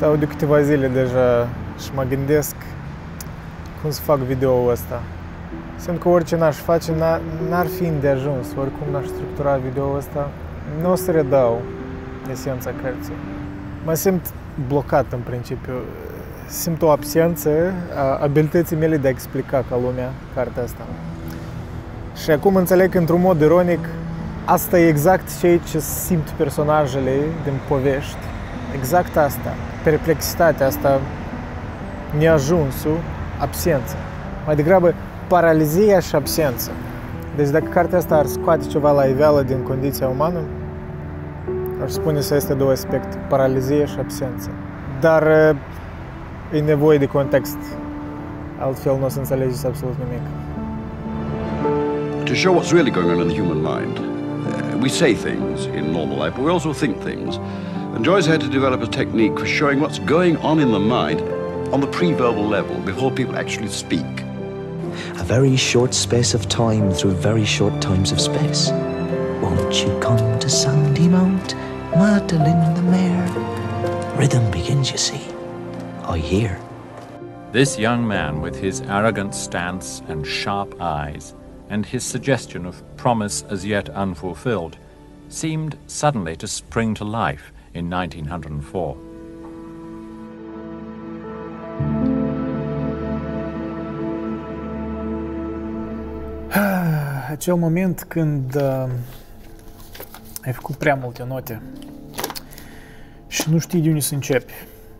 Stau de câteva zile deja și mă gândesc cum să fac video-ul ăsta. Simt că orice n-aș face, n-ar fi îndeajuns. Oricum n-aș structura video-ul ăsta, nu o să redau esența cărții. Mă simt blocat în principiu. Simt o absență a abilității mele de a explica ca lumea cartea asta. Și acum înțeleg că, într-un mod ironic, asta e exact ceea ce simt personajele din povești. Exact asta. Perplexitatea asta, neajunsul, absența. Mai degrabă, paralizia și absența. Deci dacă cartea asta ar scoate ceva la iveală din condiția umană, aș spune să este două aspecte, paralizie și absență. Dar e nevoie de context, altfel nu o să înțelegeți absolut nimic. To show what's really going on in the human mind, we say things in normal life, but we also think things. And Joyce had to develop a technique for showing what's going on in the mind on the pre-verbal level, before people actually speak. A very short space of time through very short times of space. Won't you come to Sandymount, Madeline the mare? Rhythm begins, you see. I hear. This young man, with his arrogant stance and sharp eyes, and his suggestion of promise as yet unfulfilled, seemed suddenly to spring to life in 1904. Acel moment când ai făcut prea multe note și nu știi de unde să începi.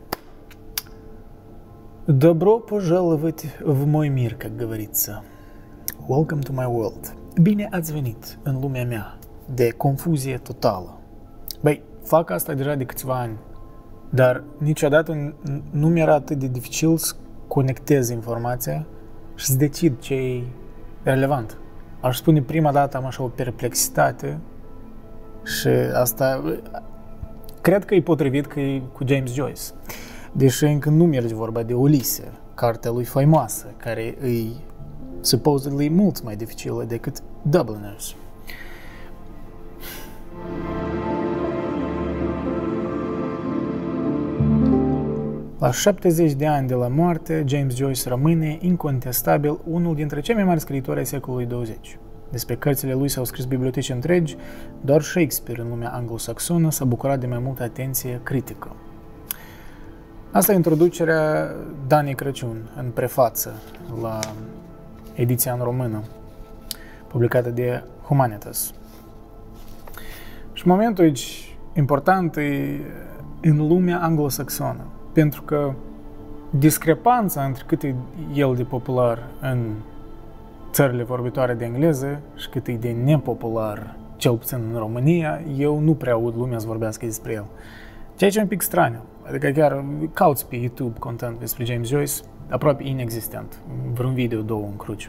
Добро пожаловать в мой мир, как говорится. Welcome to my world. Bine ați venit în lumea mea de confuzie totală. Băi, fac asta deja de câțiva ani, dar niciodată nu mi-era atât de dificil să conectez informația și să decid ce e relevant. Aș spune, prima dată am așa o perplexitate și asta cred că e potrivit că e cu James Joyce. Deși încă nu merge vorba de Ulise, cartea lui faimoasă, care e supposedly mult mai dificilă decât Dubliners. La 70 de ani de la moarte, James Joyce rămâne incontestabil unul dintre cei mai mari scriitori ai secolului 20. Despre cărțile lui s-au scris biblioteci întregi, doar Shakespeare în lumea anglosaxonă s-a bucurat de mai multă atenție critică. Asta e introducerea Danei Crăciun în prefață la ediția în română, publicată de Humanitas. Și momentul aici important e în lumea anglosaxonă, pentru că discrepanța între cât e el de popular în țările vorbitoare de engleză și cât e de nepopular, cel puțin în România, eu nu prea aud lumea să vorbească despre el. Ceea ce e un pic straniu. Adică chiar cauți pe YouTube content despre James Joyce, aproape inexistent. Vreun video, două în cruciu.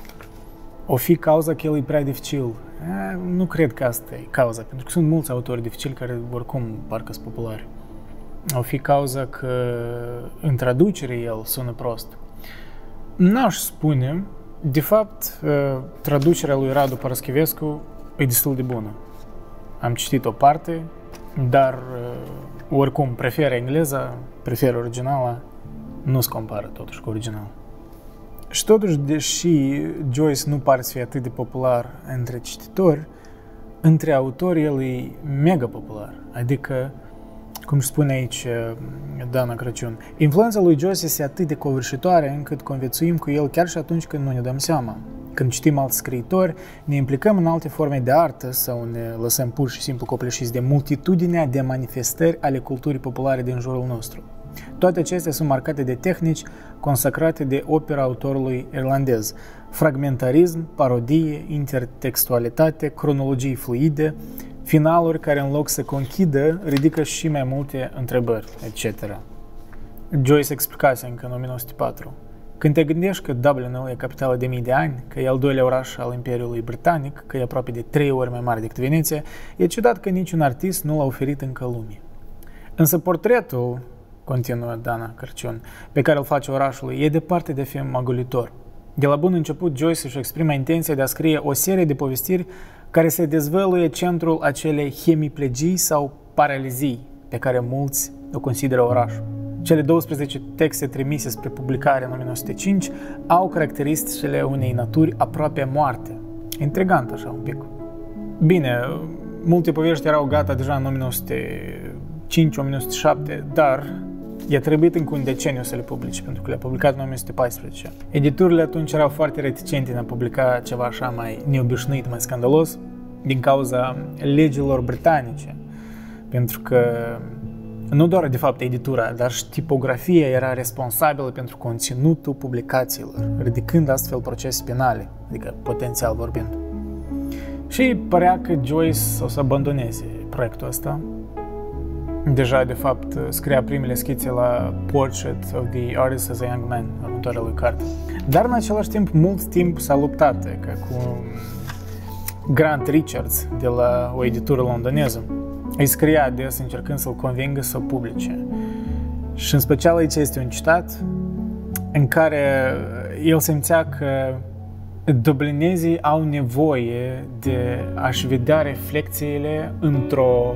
O fi cauza că el e prea dificil? Nu cred că asta e cauza, pentru că sunt mulți autori dificili care oricum parcă sunt populari. O fi cauza că în traducere el sună prost. N-aș spune. De fapt, traducerea lui Radu Paraschivescu e destul de bună. Am citit o parte, dar oricum prefer engleza, prefer originala, nu se compară totuși cu original. Și totuși, deși Joyce nu pare să fie atât de popular între cititori, între autori el e mega popular. Adică, cum spune aici Dana Crăciun, influența lui Joyce este atât de covârșitoare încât conviețuim cu el chiar și atunci când nu ne dăm seama. Când citim alți scriitori, ne implicăm în alte forme de artă sau ne lăsăm pur și simplu copleșiți de multitudinea de manifestări ale culturii populare din jurul nostru. Toate acestea sunt marcate de tehnici consacrate de opera autorului irlandez: fragmentarism, parodie, intertextualitate, cronologii fluide, finaluri care în loc să conchidă, ridică și mai multe întrebări, etc. Joyce explicase încă în 1904. Când te gândești că Dublinul e capitală de mii de ani, că e al doilea oraș al Imperiului Britanic, că e aproape de 3 ori mai mare decât Veneția, e ciudat că niciun artist nu l-a oferit încă lumii. Însă portretul, continuă Dana Crăciun, pe care îl face orașului, e departe de a fi magolitor. De la bun început, Joyce își exprimă intenția de a scrie o serie de povestiri care se dezvăluie centrul acelei hemiplegii sau paralizii pe care mulți o consideră orașul. cele 12 texte trimise spre publicare în 1905 au caracteristicile unei naturi aproape moarte. Intrigant așa un pic. Bine, multe povești erau gata deja în 1905-1907, dar i-a trebuit încă un deceniu să le publice, pentru că le-a publicat în 1914. Editurile atunci erau foarte reticente în a publica ceva așa mai neobișnuit, mai scandalos, din cauza legilor britanice. Pentru că nu doar, de fapt, editura, dar și tipografia era responsabilă pentru conținutul publicațiilor, ridicând astfel procese penale, adică potențial vorbind. Și părea că Joyce o să abandoneze proiectul ăsta. Deja, de fapt, scria primele schițe la Portrait of the Artist as a Young Man, următoarea lui carte. Dar, în același timp, mult timp s-a luptat ca cu Grant Richards de la o editură londoneză. Îi scria ades încercând să-l convingă să o publice. Și în special aici este un citat în care el simțea că dublinezii au nevoie de a-și vedea reflexiile într-o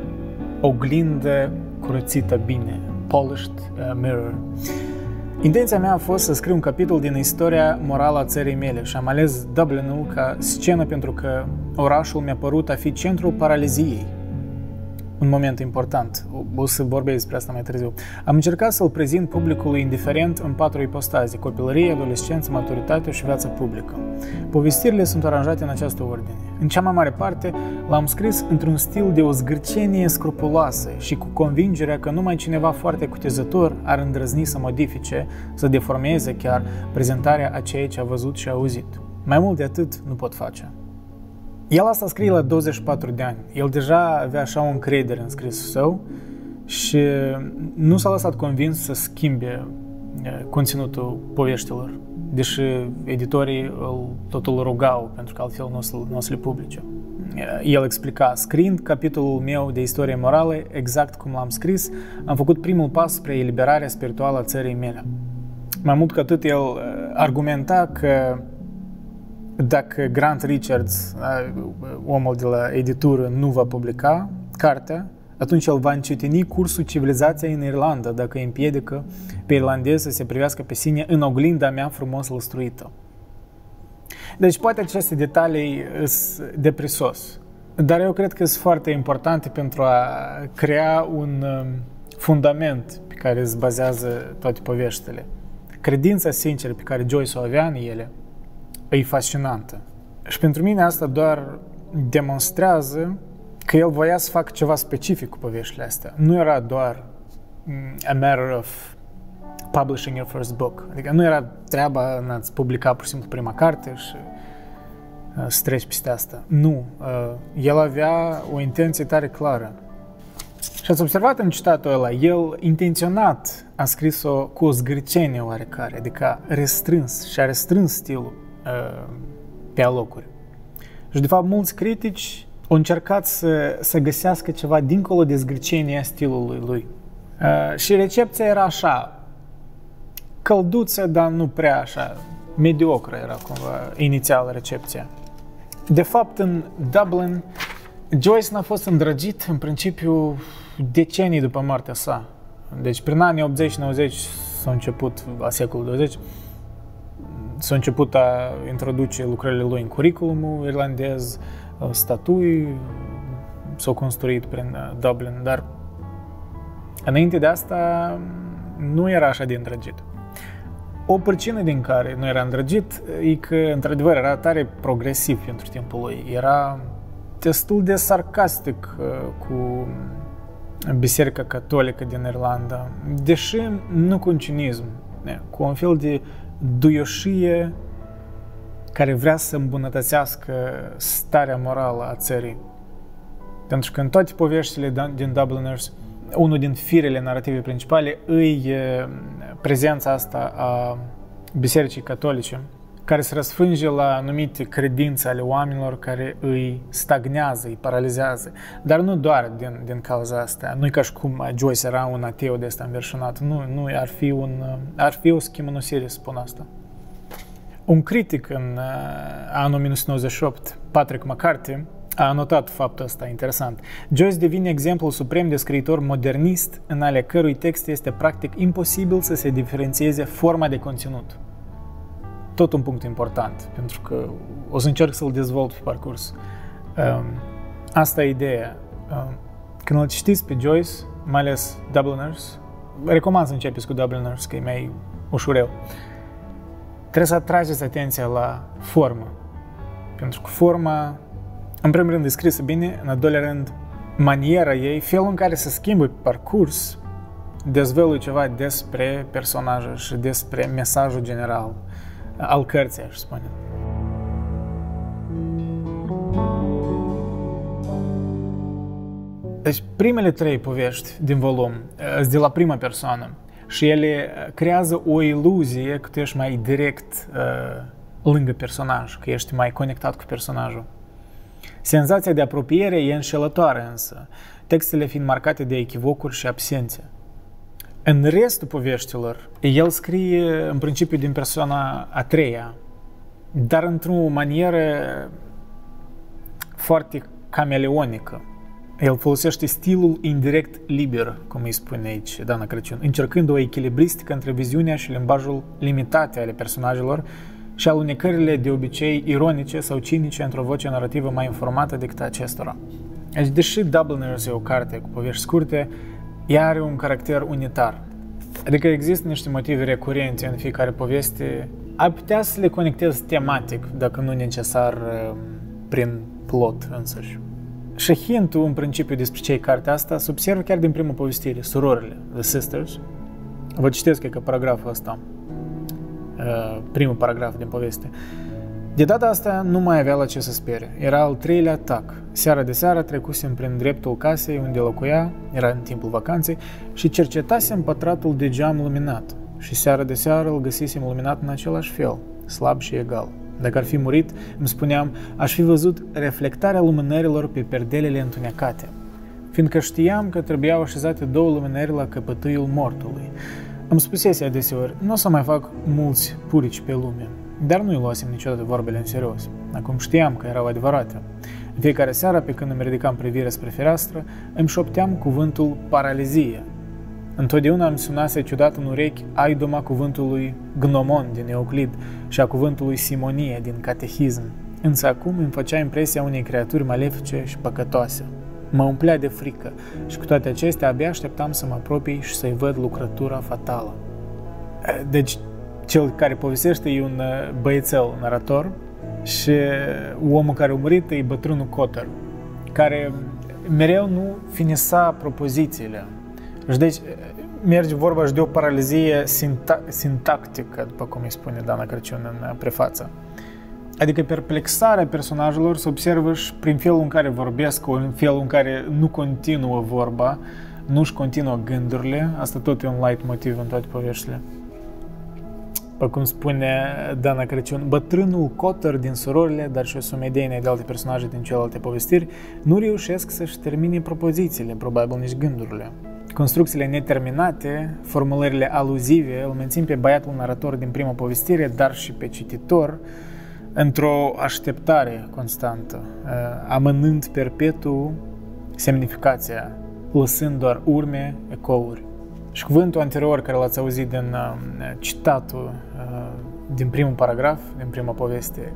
oglindă curățită bine, polished mirror. Intenția mea a fost să scriu un capitol din istoria morală a țării mele și am ales Dublinul ca scenă pentru că orașul mi-a părut a fi centrul paraliziei. Un moment important, o să vorbesc despre asta mai târziu. Am încercat să-l prezint publicului indiferent în 4 ipostaze: copilărie, adolescență, maturitate și viața publică. Povestirile sunt aranjate în această ordine. În cea mai mare parte l-am scris într-un stil de o zgârcenie scrupuloasă și cu convingerea că numai cineva foarte cutezător ar îndrăzni să modifice, să deformeze chiar prezentarea a ceea ce a văzut și a auzit. Mai mult de atât nu pot face. El asta scrie la 24 de ani. El deja avea așa o încredere în scrisul său și nu s-a lăsat convins să schimbe conținutul poveștilor, deși editorii totul îl rugau, pentru că altfel nu o să le publice. El explica: scriind capitolul meu de istorie morală exact cum l-am scris, am făcut primul pas spre eliberarea spirituală a țării mele. Mai mult ca atât, el argumenta că dacă Grant Richards, omul de la editură, nu va publica cartea, atunci el va încetini cursul civilizației în Irlanda, dacă îi împiedică pe irlandezi să se privească pe sine în oglinda mea frumos lăstruită. Deci poate aceste detalii sunt de prisos, dar eu cred că sunt foarte importante pentru a crea un fundament pe care se bazează toate poveștile. Credința sinceră pe care Joyce o avea în ele e fascinantă. Și pentru mine asta doar demonstrează că el voia să facă ceva specific cu poveștile astea. Nu era doar a matter of publishing your first book. Adică nu era treaba în a-ți publica pur și simplu prima carte și să treci peste asta. Nu. El avea o intenție tare clară. Și ați observat în citatul ăla, el intenționat a scris-o cu o zgârcenie oarecare, adică a restrâns stilul pe alocuri. Și de fapt mulți critici au încercat să găsească ceva dincolo de zgârcenia stilului lui. Și recepția era așa, călduță, dar nu prea așa, mediocră era cumva inițial recepția. De fapt, în Dublin, Joyce n-a fost îndrăgit în principiu decenii după moartea sa. Deci prin anii 80-90 s-a început, la secolul 20, s-a început a introduce lucrările lui în curriculumul irlandez, statui s-au construit prin Dublin, dar înainte de asta nu era așa de îndrăgit. O pricină din care nu era îndrăgit e că, într-adevăr, era tare progresiv pentru timpul lui. Era destul de sarcastic cu Biserica Catolică din Irlanda, deși nu cu un cinism, cu un fel de duioșie care vrea să îmbunătățească starea morală a țării. Pentru că în toate poveștile din Dubliners, unul din firele narrative principale îi prezența asta a Bisericii Catolice, care se răsfrânge la anumite credințe ale oamenilor care îi stagnează, îi paralizează. Dar nu doar din cauza asta. Nu e ca și cum Joyce era un ateu de ăsta înverșunat. Nu, ar fi o schimănosire, spun asta. Un critic în anul 1998, Patrick McCarthy, a anotat faptul ăsta, interesant. Joyce devine exemplul suprem de scriitor modernist în ale cărui text este practic imposibil să se diferențieze forma de conținut. Tot un punct important, pentru că o să încerc să-l dezvolt pe parcurs. Asta e ideea. Când îl citiți pe Joyce, mai ales Dubliners, recomand să începeți cu Dubliners, că e mai ușureu. Trebuie să atrageți atenția la formă. Pentru că forma, în primul rând, e scrisă bine, în al doilea rând, maniera ei, felul în care se schimbă pe parcurs, dezvăluie ceva despre personajă și despre mesajul general al cărții, aș spune. Deci, primele 3 povești din volum sunt de la prima persoană și ele creează o iluzie că tu ești mai direct lângă personaj, că ești mai conectat cu personajul. Senzația de apropiere e înșelătoare însă, textele fiind marcate de echivocuri și absențe. În restul poveștilor, el scrie în principiu din persoana a treia, dar într-o manieră foarte cameleonică. El folosește stilul indirect liber, cum îi spune aici Dana Crăciun, încercând o echilibristică între viziunea și limbajul limitate ale personajelor și alunecările de obicei ironice sau cinice într-o voce narrativă mai informată decât acestora. Deci, deși Dubliners e o carte cu povești scurte, ea are un caracter unitar. Adică există niște motive recurente în fiecare poveste, ai putea să le conectezi tematic, dacă nu necesar prin plot însăși. Și hintul, în principiu, despre ce e cartea asta, se observă chiar din prima povestire, Surorile, The Sisters. Vă citesc, că paragraful ăsta, primul paragraf din poveste. De data asta nu mai avea la ce să spere. Era al 3-lea atac. Seara de seară trecusem prin dreptul casei unde locuia, era în timpul vacanței, și cercetasem pătratul de geam luminat. Și seara de seară îl găsisem luminat în același fel, slab și egal. Dacă ar fi murit, îmi spuneam, aș fi văzut reflectarea lumânărilor pe perdelele întunecate, fiindcă știam că trebuiau așezate 2 lumânări la căpătâiul mortului. Îmi spusese adeseori, nu o să mai fac mulți purici pe lume, dar nu-i luasem niciodată vorbele în serios. Acum știam că erau adevărate. În fiecare seară, pe când îmi ridicam privirea spre fereastră, îmi șopteam cuvântul paralizie. Întotdeauna îmi sunase ciudat în urechi aidoma cuvântului gnomon din Euclid și a cuvântului simonie din catehism, însă acum îmi făcea impresia unei creaturi malefice și păcătoase. Mă umplea de frică și cu toate acestea abia așteptam să mă apropii și să-i văd lucrătura fatală. Deci, cel care povestește e un băiețel narator și omul care a murit e bătrânul Cotter, care mereu nu finisa propozițiile. Și deci merge vorba și de o paralizie sintactică, după cum îi spune Dana Crăciun în prefață. Adică perplexarea personajelor se observă și prin felul în care vorbesc, în felul în care nu continuă vorba, nu-și continuă gândurile. Asta tot e un leitmotiv în toate poveștile. După cum spune Dana Crăciun, bătrânul Cotter din Surorile, dar și o sumedenie de alte personaje din celelalte povestiri, nu reușesc să-și termine propozițiile, probabil nici gândurile. Construcțiile neterminate, formulările aluzive, îl mențin pe băiatul narator din prima povestire, dar și pe cititor, într-o așteptare constantă, amânând perpetu semnificația, lăsând doar urme, ecouri. Și cuvântul anterior care l-ați auzit din citatul din primul paragraf, din prima poveste,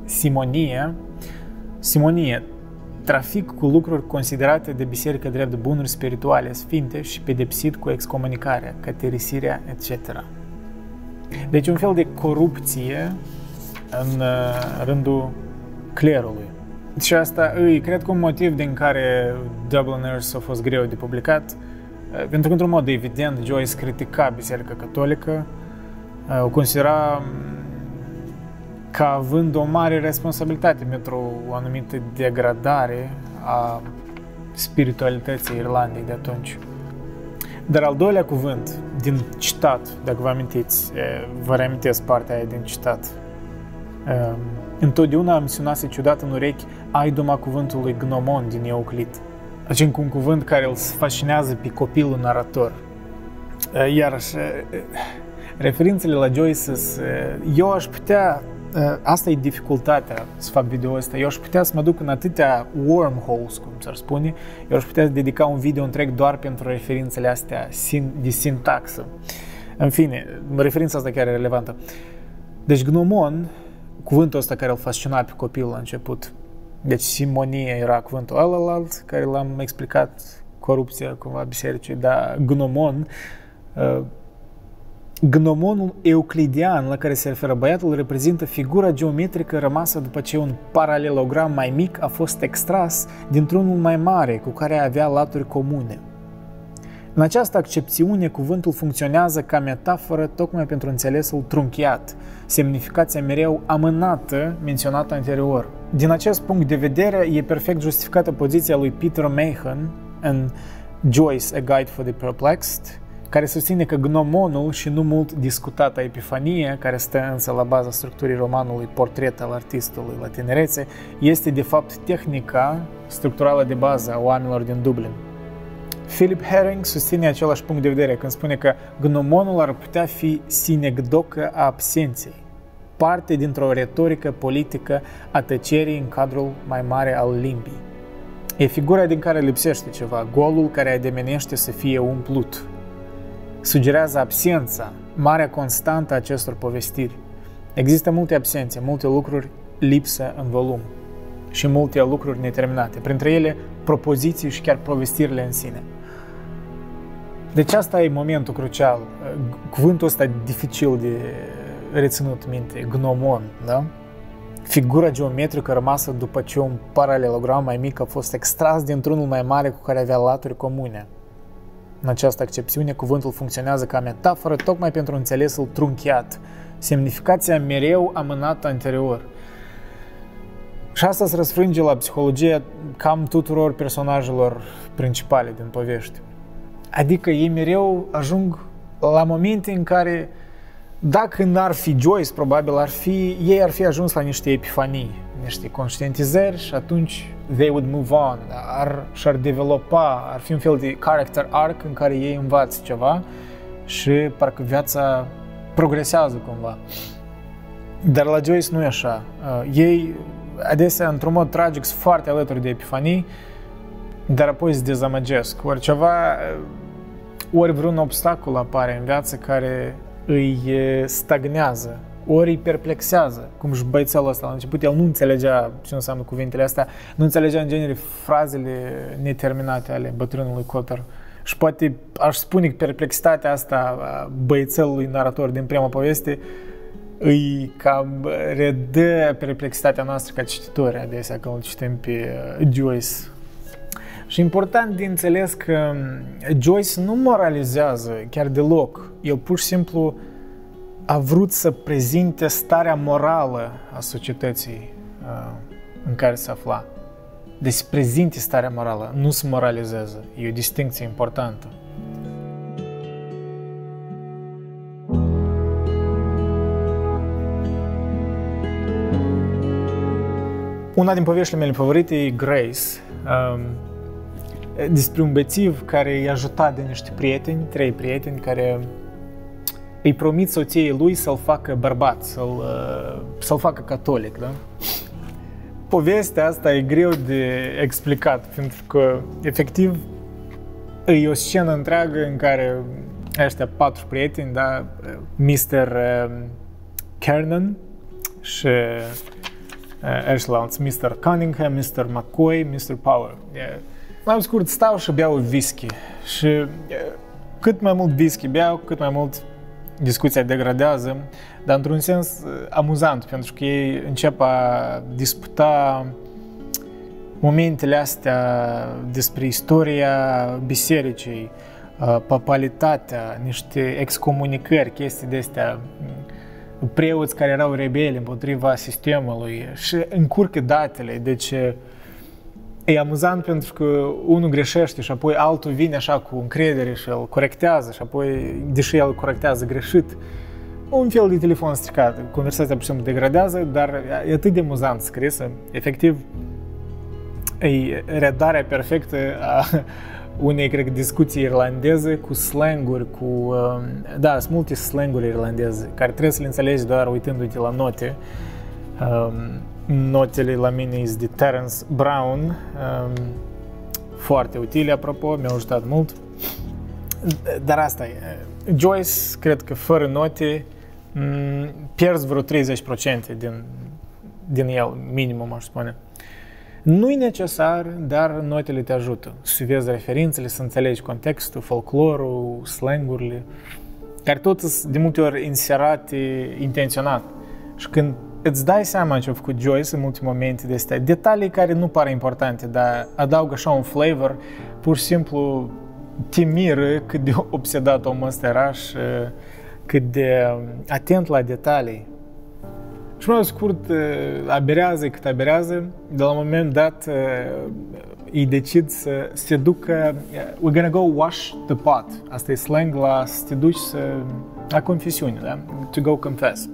simonie, trafic cu lucruri considerate de biserică drept de bunuri spirituale sfinte și pedepsit cu excomunicarea, caterisirea, etc. Deci un fel de corupție în rândul clerului. Și asta e, cred că, un motiv din care Dubliners a fost greu de publicat, pentru că, într-un mod evident, Joyce critica Biserica Catolică, o considera ca având o mare responsabilitate pentru o anumită degradare a spiritualității Irlandei de atunci. Dar al doilea cuvânt din citat, dacă vă amintiți, vă reamintesc partea aia din citat, întotdeauna îmi sunase ciudat în urechi aidoma cuvântului gnomon din Euclid. Deci un cuvânt care îl fascinează pe copilul narator. Iarăși, referințele la Joyce, eu aș putea asta e dificultatea să fac video ăsta. Eu aș putea să mă duc în atâtea wormholes, cum s-ar spune. Eu aș putea dedica un video întreg doar pentru referințele astea de sintaxă. În fine, referința asta chiar e relevantă. Deci gnomon, cuvântul ăsta care îl fascina pe copil la început. Deci simonie era cuvântul ălălalt, care l-am explicat, corupția cumva bisericii, dar gnomon, gnomonul euclidean la care se referă băiatul reprezintă figura geometrică rămasă după ce un paralelogram mai mic a fost extras dintr-unul mai mare cu care avea laturi comune. În această accepțiune, cuvântul funcționează ca metaforă tocmai pentru înțelesul trunchiat, semnificația mereu amânată menționată anterior. Din acest punct de vedere, e perfect justificată poziția lui Peter Mahan în Joyce, A Guide for the Perplexed, care susține că gnomonul și nu mult discutata epifanie, care stă însă la baza structurii romanului Portret al artistului la tinerețe, este de fapt tehnica structurală de bază a oamenilor din Dublin. Philip Herring susține același punct de vedere când spune că gnomonul ar putea fi sinecdocă a absenței, parte dintr-o retorică politică a tăcerii în cadrul mai mare al limbii. E figura din care lipsește ceva, golul care ademenește să fie umplut. Sugerează absența, marea constantă a acestor povestiri. Există multe absențe, multe lucruri lipsă în volum și multe lucruri neterminate, printre ele propoziții și chiar povestirile în sine. Deci asta e momentul crucial, cuvântul ăsta dificil de reținut minte, gnomon, da? Figura geometrică rămasă după ce un paralelogram mai mic a fost extras dintr-unul mai mare cu care avea laturi comune. În această accepțiune, cuvântul funcționează ca metaforă tocmai pentru înțelesul trunchiat, semnificația mereu amânată anterior. Și asta se răsfrânge la psihologia cam tuturor personajelor principale din povești. Adică ei mereu ajung la momente în care, dacă n-ar fi Joyce, probabil ei ar fi ajuns la niște epifanii, niște conștientizări și atunci they would move on, și-ar developa, ar fi un fel de character arc în care ei învață ceva și parcă viața progresează cumva. Dar la Joyce nu e așa. Ei adesea, într-un mod tragic, sunt foarte alături de epifanii, dar apoi se dezamăgesc. Ori vreun obstacol apare în viață care îi stagnează, ori îi perplexează, cum și băiețelul ăsta la început, el nu înțelegea ce înseamnă cuvintele astea, nu înțelegea în genere frazele neterminate ale bătrânului Cotter. Și poate aș spune că perplexitatea asta a băiețelului narator din prima poveste îi cam redă perplexitatea noastră ca cititori adesea când îl citim pe Joyce. Și important de înțeles că Joyce nu moralizează chiar deloc. El pur și simplu a vrut să prezinte starea morală a societății în care se afla. Deci să prezinte starea morală, nu să moralizeze. E o distincție importantă. Una din poveștile mele favorite e Grace, despre un bețiv care i-a ajutat de niște prieteni, 3 prieteni, care îi promit soției lui să-l facă bărbat, să-l facă catolic, da? Povestea asta e greu de explicat, pentru că, efectiv, e o scenă întreagă în care ăștia 4 prieteni, da? Mr. Kernan și ăștilalți, Mr. Cunningham, Mr. McCoy, Mr. Power. Mai scurt, stau și beau whisky. Și cât mai mult whisky beau, cât mai mult discuția degradează, dar într-un sens amuzant, pentru că ei încep a disputa momentele astea despre istoria bisericii, papalitatea, niște excomunicări, chestii de-astea, preoți care erau rebeli împotriva sistemului și încurcă datele, deci e amuzant pentru că unul greșește și apoi altul vine așa cu încredere și îl corectează și apoi, deși el îl corectează greșit, un fel de telefon stricat. Conversația pur și simplu degradează, dar e atât de amuzant scrisă. Efectiv, e redarea perfectă a unei, cred că, discuții irlandeze cu slanguri, sunt multe slanguri irlandeze care trebuie să le înțelegi doar uitându-te la note Notele la mine sunt de Terence Brown, foarte utile, apropo, mi-au ajutat mult. Dar asta e. Joyce, cred că fără note, pierzi vreo 30% din el, minimum, aș spune. Nu e necesar, dar notele te ajută. Să vezi referințele, să înțelegi contextul, folclorul, slangurile, care tot sunt de multe ori inserate intenționat. Și când îți dai seama ce a făcut Joyce în multe momente de astea, detalii care nu par importante, dar adaugă așa un flavor, pur și simplu te miră cât de obsedat omul ăsta era și cât de atent la detalii. Și mai scurt, aberează cât aberează, de la un moment dat îi decid să se ducă, we're gonna go wash the pot. Asta e slang la să te duci la confesiune, da? To go confess.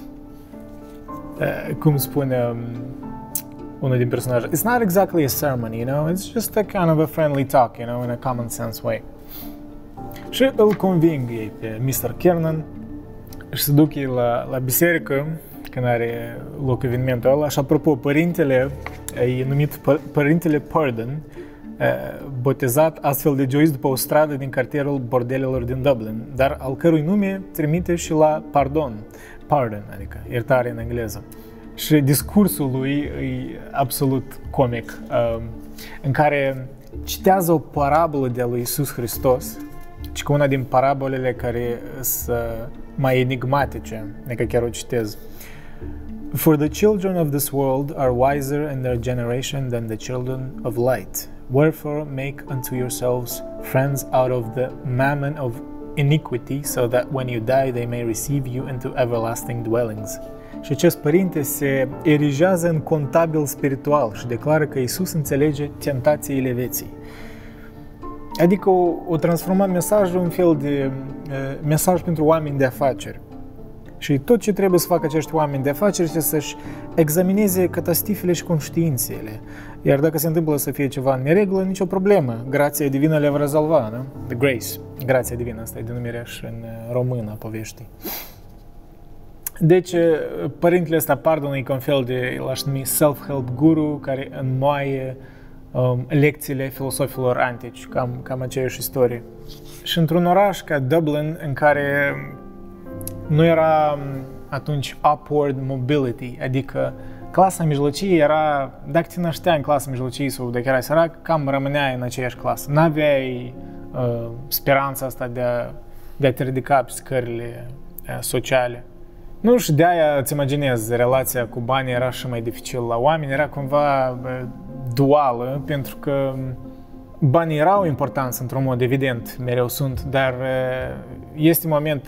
Cum spune unul din personaje, it's not exactly a sermon, you know, it's just a kind of a friendly talk, you know, in a common sense way. Și îl conving ei pe Mr. Kernan și se duc ei la biserică când are loc evenimentul ăla. Și apropo, părintele e numit Părintele Pardon, botezat astfel de Joyce după o stradă din cartierul bordelelor din Dublin, dar al cărui nume trimite și la pardon, adică iertare în engleză. Și discursul lui e absolut comic, în care citează o parabolă de lui Iisus Hristos, ci că una din parabolele care sunt mai enigmatice, adică chiar o citez. For the children of this world are wiser in their generation than the children of light. Wherefore make unto yourselves friends out of the mammon of iniquity, so that when you die they may receive you into everlasting dwellings. Și acest părinte se erigează în contabil spiritual și declară că Iisus înțelege tentațiile vieții. Adică o transforma mesajul în fel de mesaj pentru oameni de afaceri. Și tot ce trebuie să facă acești oameni de afaceri este să-și examineze catastifele și conștiințele. Iar dacă se întâmplă să fie ceva în neregulă, nicio problemă. Grația divină le va rezolva, nu? The grace. Grația divină, asta e denumirea și în română a poveștii. Deci, părintele ăsta Pardon e ca un fel de, l-aș numi, self-help guru, care înmoaie lecțiile filosofilor antici, cam aceeași istorie. Și într-un oraș ca Dublin, în care nu era atunci upward mobility, adică clasa mijlocie era, dacă te nășteai în clasa mijlocie sau dacă erai sărac, cam rămâneai în aceeași clasă. N-aveai speranța asta de a te ridica pe scările sociale. Nu, și de-aia îți imaginezi, relația cu banii era și mai dificil la oameni, era cumva duală, pentru că banii erau importanți într-un mod evident, mereu sunt, dar este un moment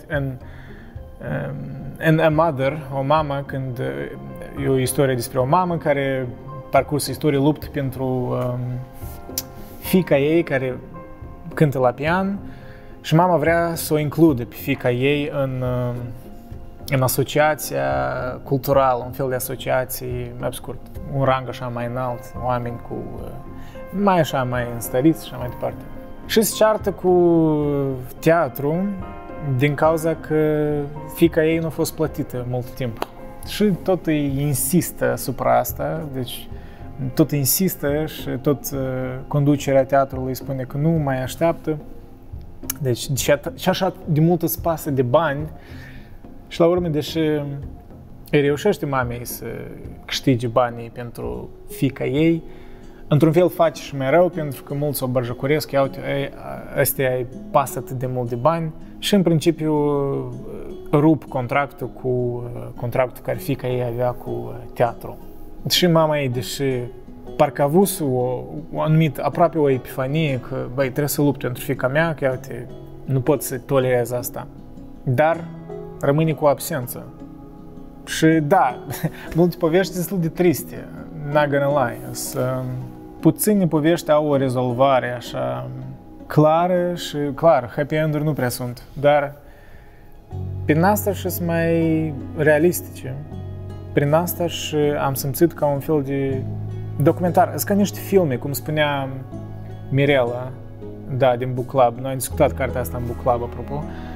în A Mother, o mamă, când e o istorie despre o mamă care parcurs istoriei luptă pentru fiica ei care cântă la pian și mama vrea să o includă pe fiica ei în asociația culturală, un fel de asociații, mai scurt, un rang așa mai înalt, oameni cu mai așa, mai înstăriți și așa mai departe. Și se ceartă cu teatru din cauza că fiica ei nu a fost plătită mult timp. Și tot îi insistă asupra asta, deci tot insistă și tot conducerea teatrului spune că nu mai așteaptă. Deci și așa de mult îți pasă de bani și la urmă, deși îi reușește mamei să câștige banii pentru fiica ei, într-un fel face și mai rău, pentru că mulți o bărjăcoresc, ia uite, ăstea îi pasă atât de mult de bani și în principiu rup contractul care fiica ei avea cu teatru. Și mama ei, deși parcă a avut o anumit, aproape o epifanie că, băi, trebuie să lupt pentru fiica mea, că, uite, nu pot să tolerez asta. Dar rămâne cu absență. Și da, multe povești sunt destul de triste, not gonna lie. Puține povești au o rezolvare așa clară și, clar, happy end-uri nu prea sunt, dar prin asta și sunt mai realistice. Prin asta și am simțit ca un fel de documentar. Sunt ca niște filme, cum spunea Mirela, da, din Book Club. Noi am discutat cartea asta în Book Club, apropo.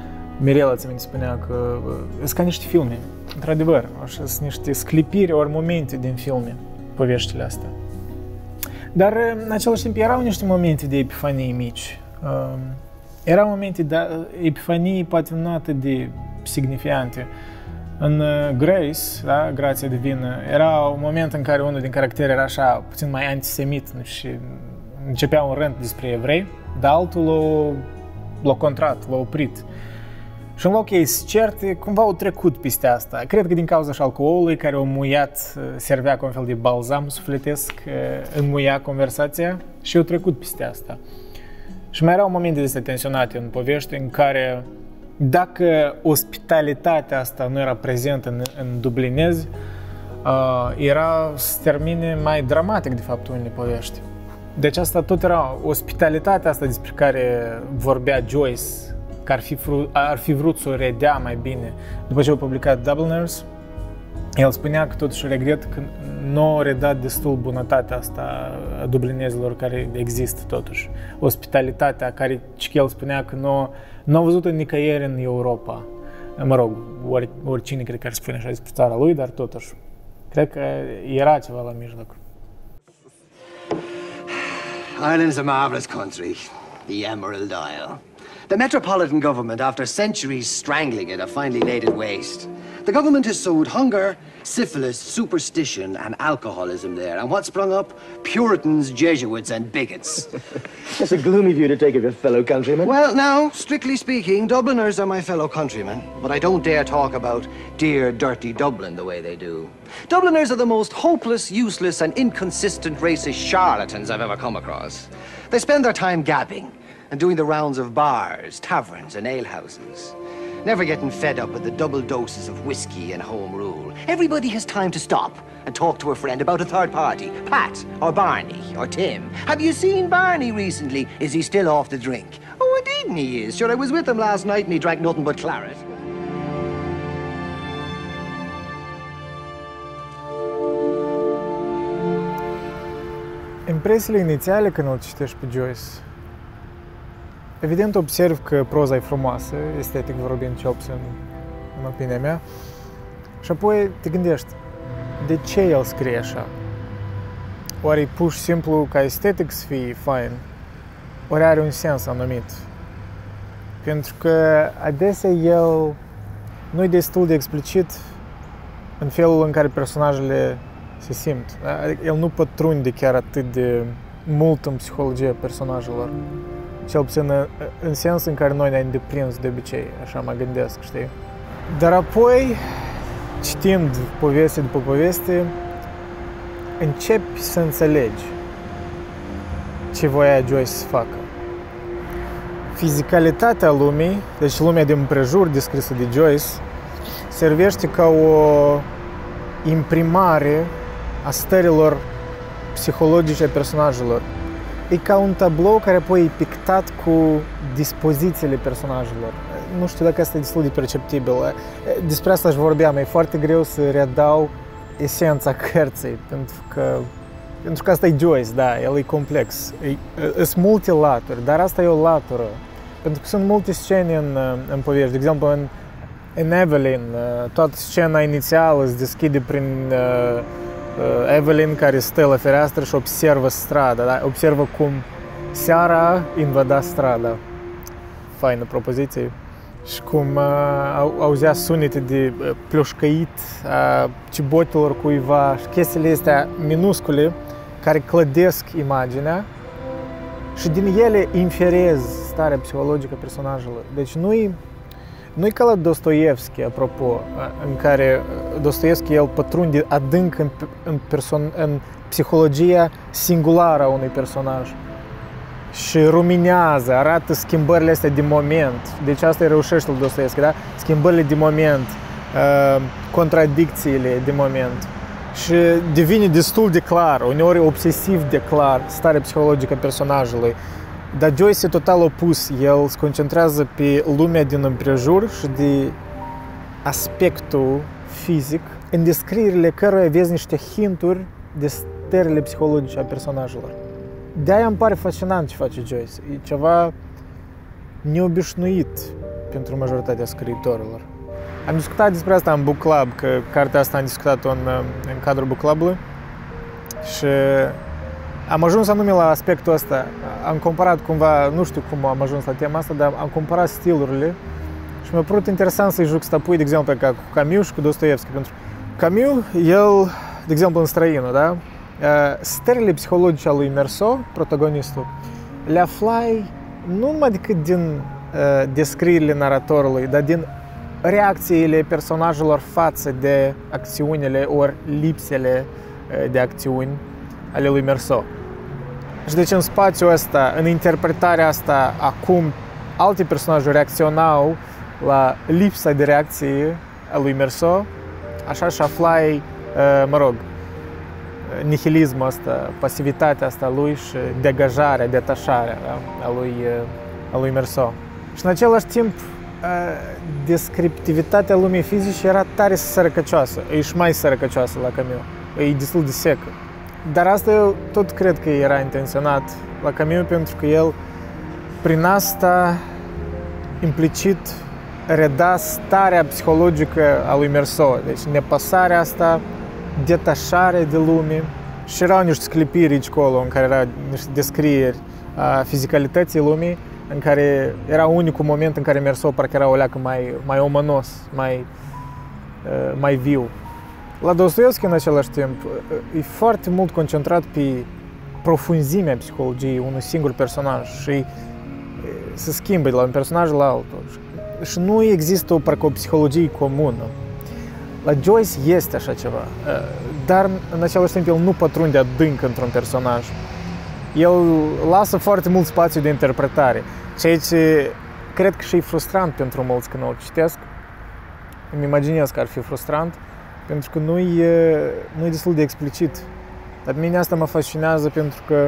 Mirela, ți-mi spunea că sunt ca niște filme, într-adevăr, așa, sunt niște sclipiri ori momente din filme, poveștile astea. Dar în același timp erau niște momente de epifanie mici. Erau momente de epifanie poate nu atât de signifiante. În Grace, da, Grația Divină, era un moment în care unul din caractere era așa puțin mai antisemit și începea un rând despre evrei, dar altul l-a contrat, l-a oprit. Și în loc ei să certe, cumva au trecut peste asta. Cred că din cauza și alcoolului care o muiat, servea ca un fel de balzam sufletesc, înmuia conversația și au trecut peste asta. Și mai erau momente de astea tensionate în povești în care, dacă ospitalitatea asta nu era prezentă în dublinez, era să termine mai dramatic, de fapt, unele povești. Deci asta tot era ospitalitatea asta despre care vorbea Joyce, că ar fi vrut să o redea mai bine. După ce a publicat Dubliners, el spunea că totuși regret că nu a redat destul bunătatea asta a dublinezilor care există totuși. Ospitalitatea care el spunea că nu a văzut-o nicăieri în Europa. Mă rog, oricine cred că ar spune așa despre țara lui, dar totuși. Cred că era ceva la mijloc. Ireland's a marvellous country, the Emerald Isle. The Metropolitan government, after centuries strangling it, have finally laid it waste. The government has sowed hunger, syphilis, superstition, and alcoholism there. And what sprung up? Puritans, Jesuits, and bigots. That's a gloomy view to take of your fellow countrymen. Well, now, strictly speaking, Dubliners are my fellow countrymen, but I don't dare talk about dear, dirty Dublin the way they do. Dubliners are the most hopeless, useless, and inconsistent racist charlatans I've ever come across. They spend their time gabbing and doing the rounds of bars, taverns, and alehouses. Never getting fed up with the double doses of whiskey and home rule. Everybody has time to stop and talk to a friend about a third party. Pat, or Barney, or Tim. Have you seen Barney recently? Is he still off the drink? Oh, indeed he is. Sure, I was with him last night and he drank nothing but claret. Impresiile inițiale când îl citești pe Joyce, evident observ că proza e frumoasă, estetic vorbind, ce observ în opinia mea, și apoi te gândești, de ce el scrie așa? Oare e pur și simplu ca estetic să fie fain? Ori are un sens anumit? Pentru că adesea el nu e destul de explicit în felul în care personajele se simt. El nu pătrunde chiar atât de mult în psihologia personajelor. Cel puțin în sens în care noi ne-am deprins de obicei, așa mă gândesc, știi? Dar apoi, citind poveste după poveste, începi să înțelegi ce voia Joyce să facă. Fizicalitatea lumii, deci lumea din împrejur descrisă de Joyce, servește ca o imprimare a stărilor psihologice a personajelor. E ca un tablou care apoi e pictat cu dispozițiile personajelor. Nu știu dacă asta e destul de perceptibil. Despre asta își vorbeam. E foarte greu să redau esența cărții, pentru că asta e Joyce, da, el e complex. Sunt multe laturi, dar asta e o latură. Pentru că sunt multe scene în povești. De exemplu, în Evelyn, toată scena inițială se deschide prin Evelyn care stă la fereastră și observă strada, da? Observă cum seara invada strada. Faină propoziție. Și cum auzea sunete de ploșcăit a cibotelor cuiva și chestiile astea minuscule care clădesc imaginea și din ele inferez starea psihologică a personajelor. Deci nu-i ca la Dostoevski, apropo, în care Dostoevski el pătrunde adânc în psihologia singulară a unui personaj și ruminează, arată schimbările astea de moment. Deci asta îi reușește lui Dostoevski, da? Schimbările de moment, contradicțiile de moment. Și devine destul de clar, uneori obsesiv de clar, starea psihologică a personajului. Dar Joyce e total opus. El se concentrează pe lumea din împrejur și de aspectul fizic, în descrierile căruia vezi niște hinturi de stările psihologice a personajelor. De-aia îmi pare fascinant ce face Joyce. E ceva neobișnuit. pentru majoritatea scriitorilor. Am discutat despre asta în Book Club, că cartea asta am discutat-o în cadrul Book Club-ului și am ajuns anume la aspectul ăsta. Am comparat cumva, nu știu cum am ajuns la tema asta, dar am comparat stilurile și mi-a părut interesant să-i juxtapui, de exemplu, ca cu Camus și cu Dostoevski. Pentru Camus, el, de exemplu, în Străinul, da? Stările psihologice ale lui Meursault, protagonistul, le aflai nu numai decât din descrierile naratorului, dar din reacțiile personajelor față de acțiunile ori lipsele de acțiuni ale lui Meursault. Și deci în spațiul ăsta, în interpretarea asta, acum alte personaje reacționau la lipsa de reacție a lui Meursault, așa și aflai, nihilismul ăsta, pasivitatea asta lui și degajarea, detașarea, da, a lui Meursault. Și în același timp, descriptivitatea lumii fizice era tare sărăcăcioasă, e și mai sărăcăcioasă la Camus, e destul de secă. Dar asta eu tot cred că era intenționat la Camus, pentru că el, prin asta, implicit reda starea psihologică a lui Meursault. Deci nepăsarea asta, detașare de lume. Și erau niște clipiri aici acolo, în care erau niște descrieri a fizicalității lumii, în care era unicul moment în care Meursault parcă era o leacă mai omănos, mai viu. La Dostoevski, în același timp, e foarte mult concentrat pe profunzimea psihologiei unui singur personaj și se schimbă de la un personaj la altul. Și nu există parcă o psihologie comună. La Joyce este așa ceva, dar în același timp el nu pătrunde adânc într-un personaj. El lasă foarte mult spațiu de interpretare, ceea ce cred că și e frustrant pentru mulți când o citesc. Îmi imaginez că ar fi frustrant, pentru că nu e destul de explicit. Dar mine asta mă fascinează pentru că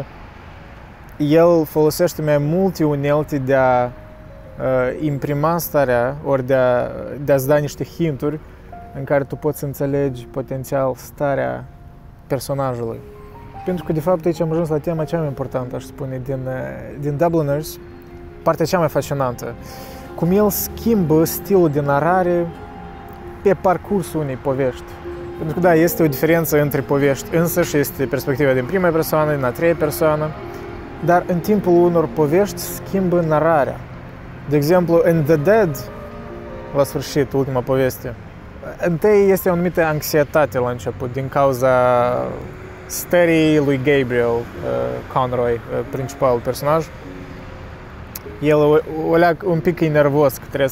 el folosește mai multe unelte de a imprima starea, ori de a-ți da niște hinturi în care tu poți înțelegi potențial starea personajului. Pentru că, de fapt, aici am ajuns la tema cea mai importantă, aș spune, din Dubliners, partea cea mai fascinantă. Cum el schimbă stilul de narare pe parcursul unei povești. Pentru că, da, este o diferență între povești însăși, este perspectiva din prima persoană, din a treia persoană, dar în timpul unor povești schimbă nararea. De exemplu, în The Dead, la sfârșit, ultima poveste, întâi este o anumită anxietate la început, din cauza stării lui Gabriel Conroy, principalul personaj. El un pic e nervos că trebuie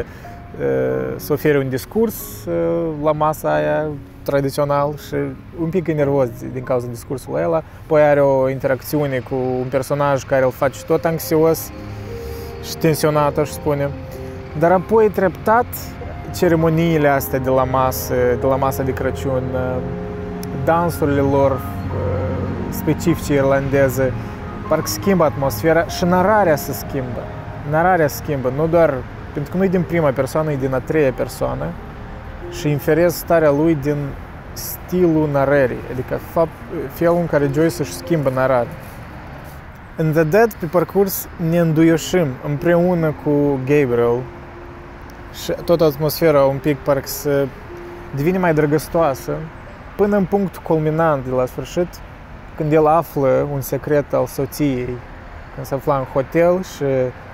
să ofere un discurs la masa aia tradițional și un pic e nervos din cauza discursului ăla. Apoi are o interacțiune cu un personaj care îl face tot anxios și tensionat, aș spune. Dar apoi, treptat, ceremoniile astea de la masa de Crăciun, dansurile lor specifice irlandeze, parcă schimbă atmosfera și nararea se schimbă. Nararea se schimbă, nu doar pentru că nu e din prima persoană, e din a treia persoană și inferez starea lui din stilul narării, adică felul în care Joyce își schimbă nararea. În The Dead, pe parcurs, ne înduioșim împreună cu Gabriel și tot atmosfera un pic parcă să devine mai drăgăstoasă până în punctul culminant de la sfârșit, când el află un secret al soției, când se afla în hotel și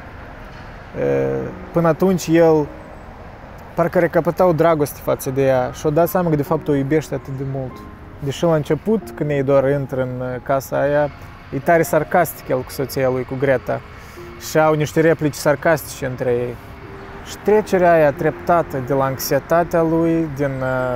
până atunci el parcă recapăta o dragoste față de ea și o dat seama că de fapt o iubește atât de mult. Deși la început, când ei doar intră în casa aia, e tare sarcastic el cu soția lui, cu Greta, și au niște replici sarcastice între ei. Și trecerea aia treptată de la anxietatea lui, din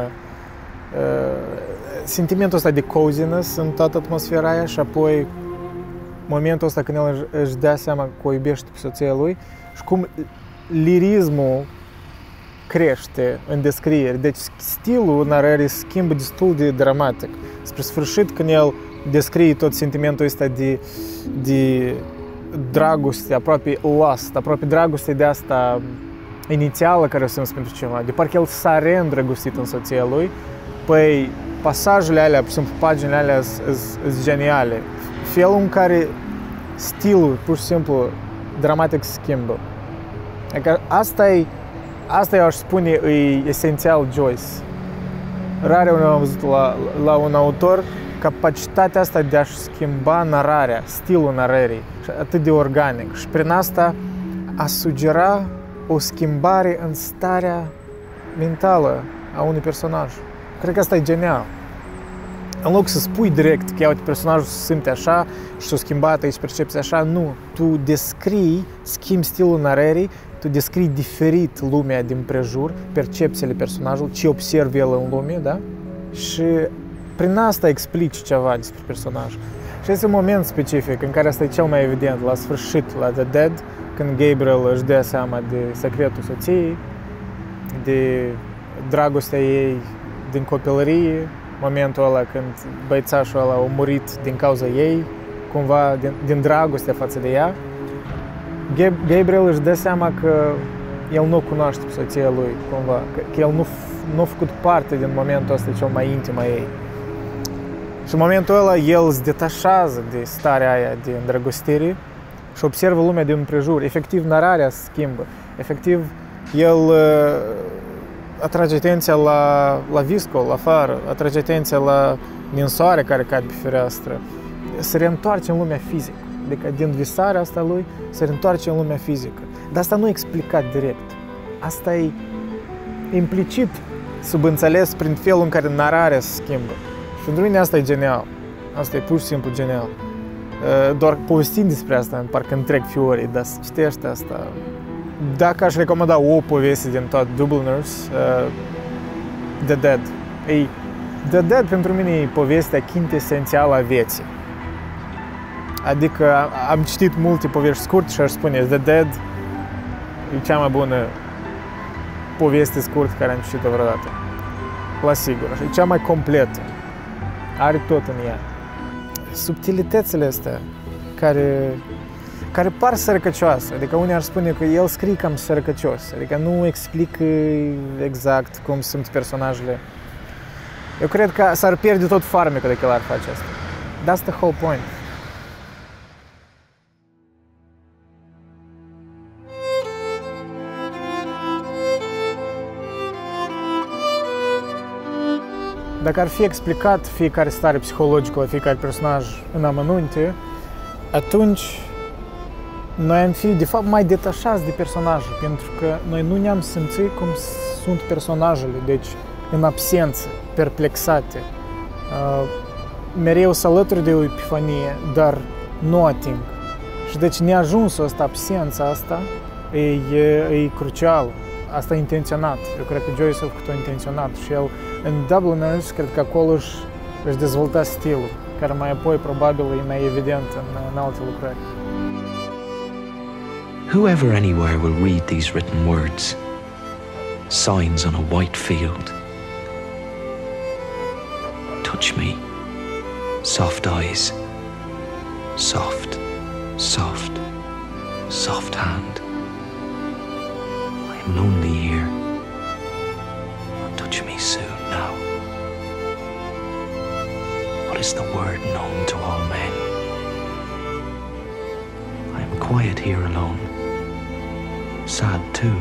sentimentul ăsta de coziness în toată atmosfera aia și apoi momentul ăsta când el își dea seama că o iubește pe soția lui și cum lirismul crește în descrieri. Deci stilul narării schimbă destul de dramatic. Spre sfârșit, când el descrie tot sentimentul ăsta de dragoste, aproape lust, aproape dragoste de asta inițială care o simți pentru ceva, de parcă el s-a reîndrăgostit în soția lui, păi pasajele alea, pur și simplu, paginile alea sunt geniale. Felul în care stilul, pur și simplu, dramatic se schimbă. Adică asta eu aș spune e esențial Joyce. Rare ori am văzut la un autor capacitatea asta de a-și schimba nararea, stilul narării, atât de organic. Și prin asta a sugera o schimbare în starea mentală a unui personaj. Cred că asta e genial. În loc să spui direct că uite, personajul se simte așa și s-a schimbat aici percepția așa, nu. Tu descrii, schimbi stilul narării, tu descrii diferit lumea din prejur, percepțiile personajului, ce observi el în lume, da? Și prin asta explici ceva despre personaj. Și este un moment specific în care asta e cel mai evident, la sfârșit, la The Dead, când Gabriel își dă seama de secretul soției, de dragostea ei din copilărie, momentul ăla când băițașul ăla a murit din cauza ei, cumva din dragoste față de ea. Gabriel își dă seama că el nu cunoaște pe soția lui, cumva, că el nu a făcut parte din momentul ăsta cel mai intim a ei. Și în momentul ăla el se detașează de starea aia de îndrăgostire și observă lumea din împrejur. Efectiv, nararea se schimbă. Efectiv, el atrage atenția la viscol, afară, atrage atenția la ninsoare care cade pe fereastră. Se reîntoarce în lumea fizică. Adică din visarea asta lui se reîntoarce în lumea fizică. Dar asta nu e explicat direct. Asta e implicit subînțeles prin felul în care nararea se schimbă. Și pentru mine asta e genial. Asta e pur și simplu genial. Doar povestind despre asta, parcă întreg fiorii, dar să citești asta. Dacă aș recomanda o poveste din tot Dubliners, The Dead. The Dead pentru mine e povestea chintesențială a vieții. Adică am citit multe povești scurte și aș spune The Dead e cea mai bună poveste scurtă care am citit-o vreodată. La sigur. E cea mai completă. Are tot în ea. Subtilitățile astea care par sărăcăcioase. Adică unii ar spune că el scrie cam sărăcăcios. Adică nu explică exact cum sunt personajele. Eu cred că s-ar pierde tot farmecul dacă el ar face asta. That's the whole point. Dacă ar fi explicat fiecare stare psihologică la fiecare personaj în amănunte, atunci noi am fi, de fapt, mai detașați de personaje, pentru că noi nu ne-am simțit cum sunt personajele, deci în absență, perplexate, mereu să alături de o epifanie, dar nu ating. Și deci neajunsul ăsta, absența asta, e crucial. Asta e intenționat. Eu cred că Joyce a făcut-o intenționat și el, în Dubliners, cred că acolo își dezvolta stilul, care mai apoi probabil e mai evident în alte lucrări. Whoever anywhere will read these written words, signs on a white field. Touch me, soft eyes, soft, soft, soft hand. I am lonely here. Touch me soon now. What is the word known to all men? I am quiet here alone, sad too.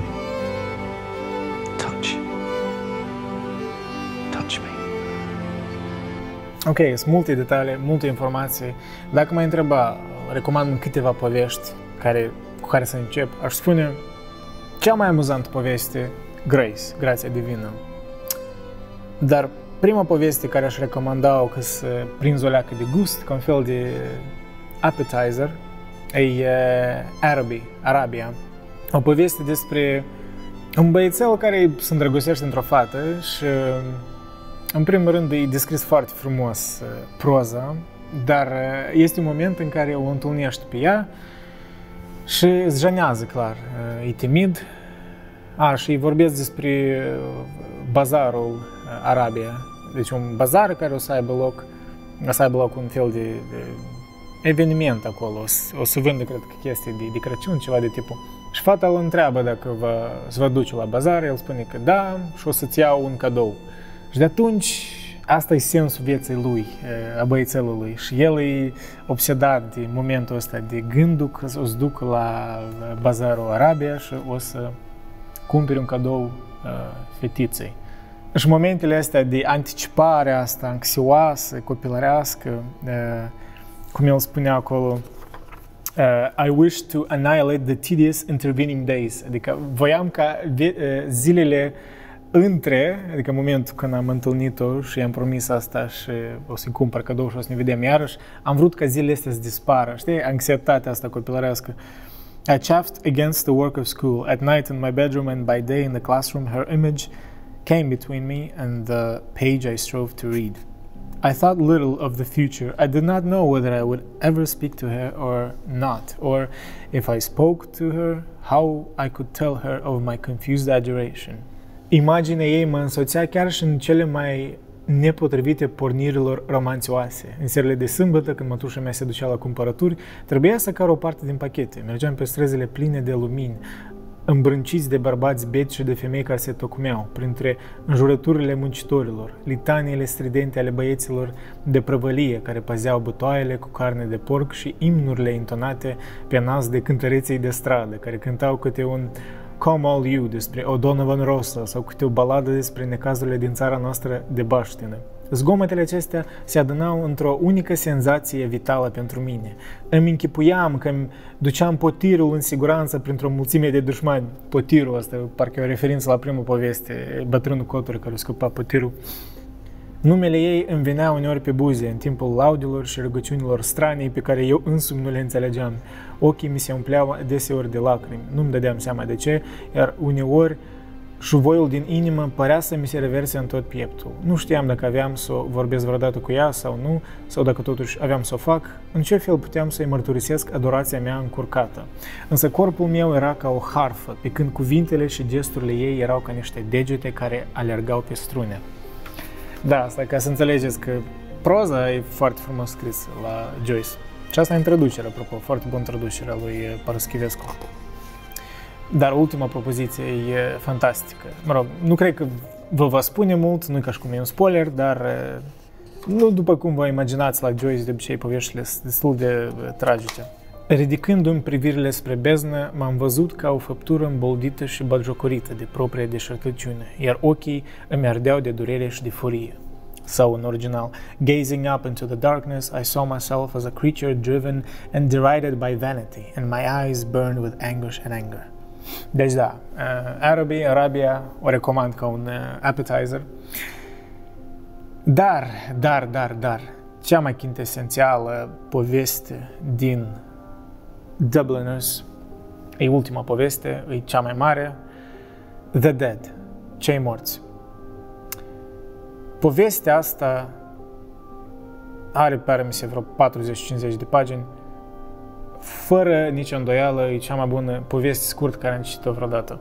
Touch me. Ok, sunt multe detalii, multe informații. Dacă mă întreba, recomand câteva povești cu care să încep, aș spune cea mai amuzantă poveste, Grace, Grația Divină. Dar prima poveste care aș recomanda-o că să prinzi o leacă de gust, ca un fel de appetizer, e Arabia. O poveste despre un băiețel care se îndrăgostește într-o fată și, în primul rând, e descris foarte frumos proza, dar este un moment în care o întâlnește pe ea și îți jănează, clar, e timid. Și vorbesc despre bazarul Arabia. Deci un bazar care o să aibă loc un fel de eveniment acolo. O să vândă, cred că, chestii de Crăciun, ceva de tipul. Și fata îl întreabă dacă se va duce la bazar, el spune că da și o să-ți iau un cadou. Și de atunci asta e sensul vieții lui, a băiețelului. Și el e obsedat de momentul ăsta, de gândul că o să ducă la bazarul Arabia și o să cumpere un cadou fetiței. Și momentele astea de anticipare asta, anxioasă, copilărească, cum el spunea acolo, I wish to annihilate the tedious intervening days. Adică voiam ca zilele între, adică momentul când am întâlnit-o și i-am promis asta și o să-i cumpăr cadou și o să ne vedem iarăși, am vrut ca zilele astea să dispară, știi? Anxietatea asta copilărească. I chaffed against the work of school. At night in my bedroom and by day in the classroom, her image came between me and the page I strove to read. I thought little of the future. I did not know whether I would ever speak to her or not, or if I spoke to her, how I could tell her of my confused adoration. Imaginea ei mă însoțea chiar și în cele mai nepotrivite pornirilor romanțioase. În serile de sâmbătă, când mătușa mea se ducea la cumpărături, trebuia să car o parte din pachete. Mergeam pe străzile pline de lumini, îmbrânciți de bărbați beți și de femei care se tocmeau, printre înjurăturile muncitorilor, litaniile stridente ale băieților de prăvălie care păzeau butoaiele cu carne de porc și imnurile intonate pe nas de cântăreței de stradă, care cântau câte un Come All You despre O'Donovan Rossa sau câte o baladă despre necazurile din țara noastră de baștină. Zgomotele acestea se adunau într-o unică senzație vitală pentru mine. Îmi închipuiam că îmi duceam potirul în siguranță printr-o mulțime de dușmani. Potirul ăsta, parcă e o referință la primul poveste, bătrânul Cotur care scupa potirul. Numele ei îmi venea uneori pe buze, în timpul laudelor și rugăciunilor stranii pe care eu însumi nu le înțelegeam. Ochii mi se umpleau deseori de lacrimi, nu-mi dădeam seama de ce, iar uneori șuvoiul din inimă părea să mi se reverse în tot pieptul. Nu știam dacă aveam să o vorbesc vreodată cu ea sau nu, sau dacă totuși aveam să o fac, în ce fel puteam să-i mărturisesc adorația mea încurcată. Însă corpul meu era ca o harfă, pe când cuvintele și gesturile ei erau ca niște degete care alergau pe strune. Da, asta ca să înțelegeți că proza e foarte frumos scrisă la Joyce. Și asta e introducerea, apropo, foarte bună introducerea lui Paraschivescu. Dar ultima propoziție e fantastică. Mă rog, nu cred că vă spune mult, nu e ca și cum e un spoiler, dar nu după cum vă imaginați la Joyce, de obicei poveștile sunt destul de tragice. Ridicându-mi privirile spre beznă, m-am văzut ca o făptură îmboldită și batjocorită de propria deșertăciune, iar ochii îmi ardeau de durere și de furie. Sau, în original, gazing up into the darkness, I saw myself as a creature driven and derided by vanity, and my eyes burned with anguish and anger. Deci da, Arabia o recomand ca un appetizer. Dar, cea mai chintesențială poveste din Dubliners, e ultima poveste, e cea mai mare, The Dead, cei morți. Povestea asta are, pare mi se, vreo 40-50 de pagini. Fără nicio îndoială, e cea mai bună poveste scurt care am citit-o vreodată.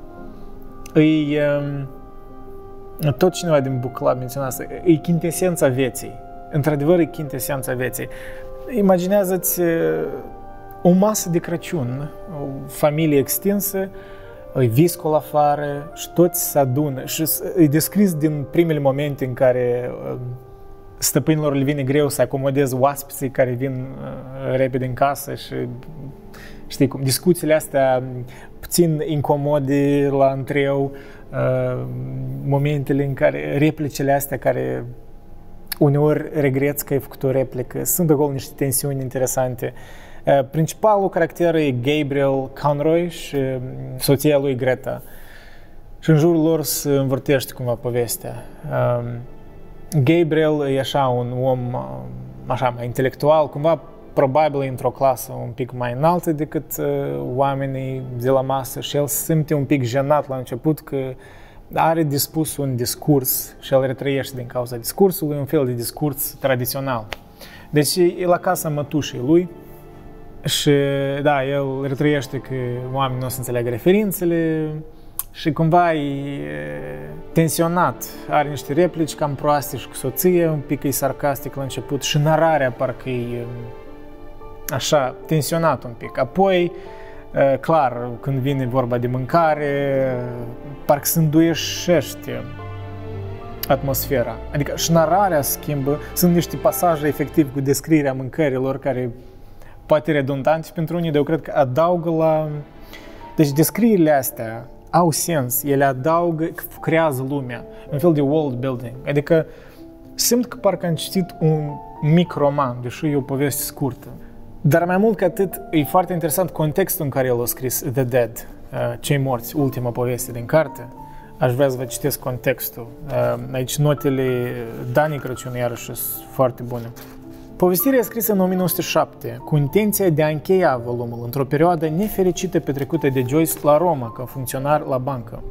Tot cineva din Book Club menționa asta, e chintesența vieții. Într-adevăr, e chintesența vieții. Imaginează-ți o masă de Crăciun, o familie extinsă, e viscol afară și toți se adună. Și e descris din primele momente în care stăpânilor le vine greu să acomodeze oaspeții care vin repede în casă și știi cum, discuțiile astea puțin incomode la întreu, momentele în care, replicile astea care uneori regreți că ai făcut o replică, sunt acolo niște tensiuni interesante. Principalul caracter e Gabriel Conroy și soția lui Greta. Și în jurul lor se învârtește cumva povestea. Gabriel e așa un om așa mai intelectual, cumva probabil într-o clasă un pic mai înaltă decât oamenii de la masă și el se simte un pic jenat la început că are dispus un discurs și el retrăiește din cauza discursului, un fel de discurs tradițional. Deci e la casa mătușei lui și da, el retrăiește că oamenii nu o să înțeleagă referințele și cumva e tensionat, are niște replici cam proaste și cu soție, un pic e sarcastic la început și nararea parcă e așa, tensionat un pic. Apoi, clar, când vine vorba de mâncare, parcă se înduieșește. atmosfera. Adică și nararea schimbă, sunt niște pasaje efectiv cu descrierea mâncărilor care poate redundante pentru unii, dar eu cred că adaugă la... Deci descrierile astea au sens, ele adaugă, creează lumea, un fel de world building. Adică simt că parcă am citit un mic roman, deși e o poveste scurtă. Dar mai mult ca atât, e foarte interesant contextul în care el a scris The Dead, Cei morți, ultima poveste din carte. Aș vrea să vă citesc contextul. Aici notele Dani Crăciun iarăși sunt foarte bune. Povestirea e scrisă în 1907, cu intenția de a încheia volumul într-o perioadă nefericită petrecută de Joyce la Roma, ca funcționar la bancă.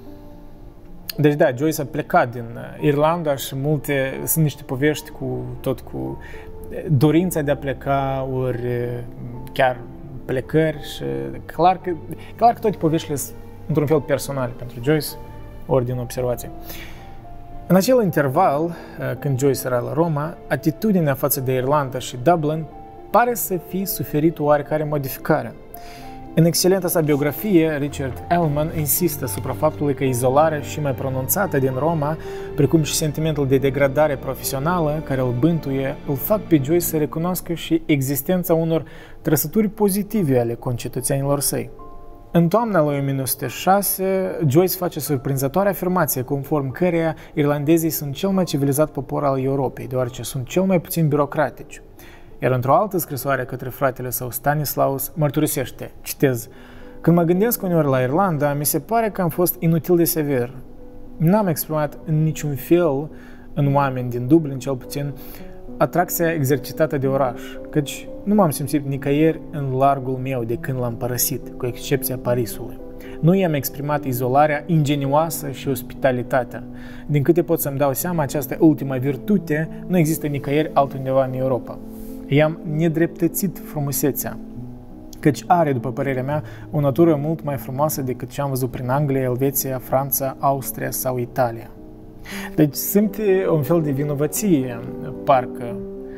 Deci da, Joyce a plecat din Irlanda și sunt niște povești cu dorința de a pleca, ori chiar plecări și clar că toate poveștile sunt într-un fel personale pentru Joyce, ori din observație. În acel interval, când Joyce era la Roma, atitudinea față de Irlanda și Dublin pare să fi suferit o oarecare modificare. În excelenta sa biografie, Richard Ellman insistă asupra faptului că izolarea și mai pronunțată din Roma, precum și sentimentul de degradare profesională care îl bântuie, îl fac pe Joyce să recunoască și existența unor trăsături pozitive ale concetățenilor săi. În toamna lui 1906, Joyce face surprinzătoare afirmație conform căreia irlandezii sunt cel mai civilizat popor al Europei, deoarece sunt cel mai puțin birocratici. Iar într-o altă scrisoare către fratele său Stanislaus mărturisește, citez, când mă gândesc uneori la Irlanda, mi se pare că am fost inutil de sever. N-am exprimat în niciun fel, în oameni din Dublin cel puțin, atracția exercitată de oraș, căci nu m-am simțit nicăieri în largul meu de când l-am părăsit, cu excepția Parisului. Nu i-am exprimat izolarea ingenioasă și ospitalitatea. Din câte pot să-mi dau seama, această ultimă virtute nu există nicăieri altundeva în Europa. I-am nedreptățit frumusețea, căci are, după părerea mea, o natură mult mai frumoasă decât ce am văzut prin Anglia, Elveția, Franța, Austria sau Italia. Deci simte un fel de vinovăție, parcă,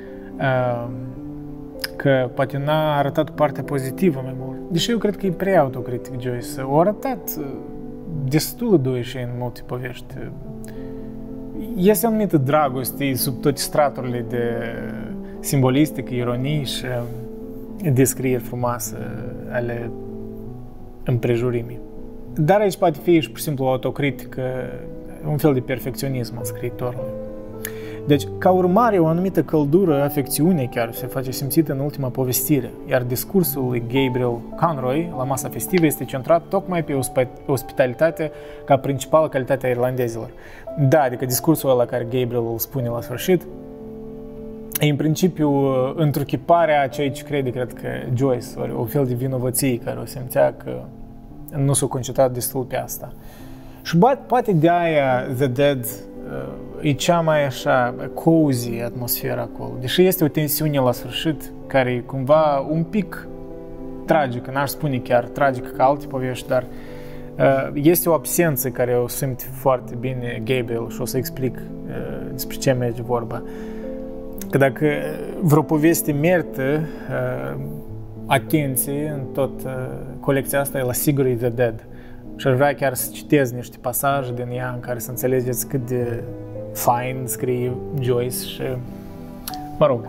că poate n-a arătat partea pozitivă mai mult. Deși eu cred că e prea autocritic Joyce. O arătat destul de și în multe povești. Este anumită dragoste sub toate straturile de simbolistică, ironii și descrieri frumoase ale împrejurimii. Dar aici poate fi și pur și simplu o autocritică, un fel de perfecționism al scriitorului. Deci, ca urmare, o anumită căldură, afecțiune chiar, se face simțită în ultima povestire, iar discursul lui Gabriel Conroy la masa festivă este centrat tocmai pe ospitalitate ca principală calitate a irlandezilor. Da, adică discursul ăla care Gabriel îl spune la sfârșit, e în principiu întruchiparea a ceea ce crede, cred că Joyce, ori o fel de vinovăție care o simțea că nu s-a concentrat destul pe asta. Și poate de aia The Dead e cea mai așa cozy atmosfera acolo. Deși este o tensiune la sfârșit care e cumva un pic tragică, n-aș spune chiar tragică ca alte povești, dar este o absență care o simt foarte bine Gabriel și o să explic despre ce merge vorba. Că dacă vreo poveste merită atenție în tot colecția asta, e la sigur e The Dead. Și aș vrea chiar să citez niște pasaje din ea în care să înțelegeți cât de fain scrie Joyce și, mă rog,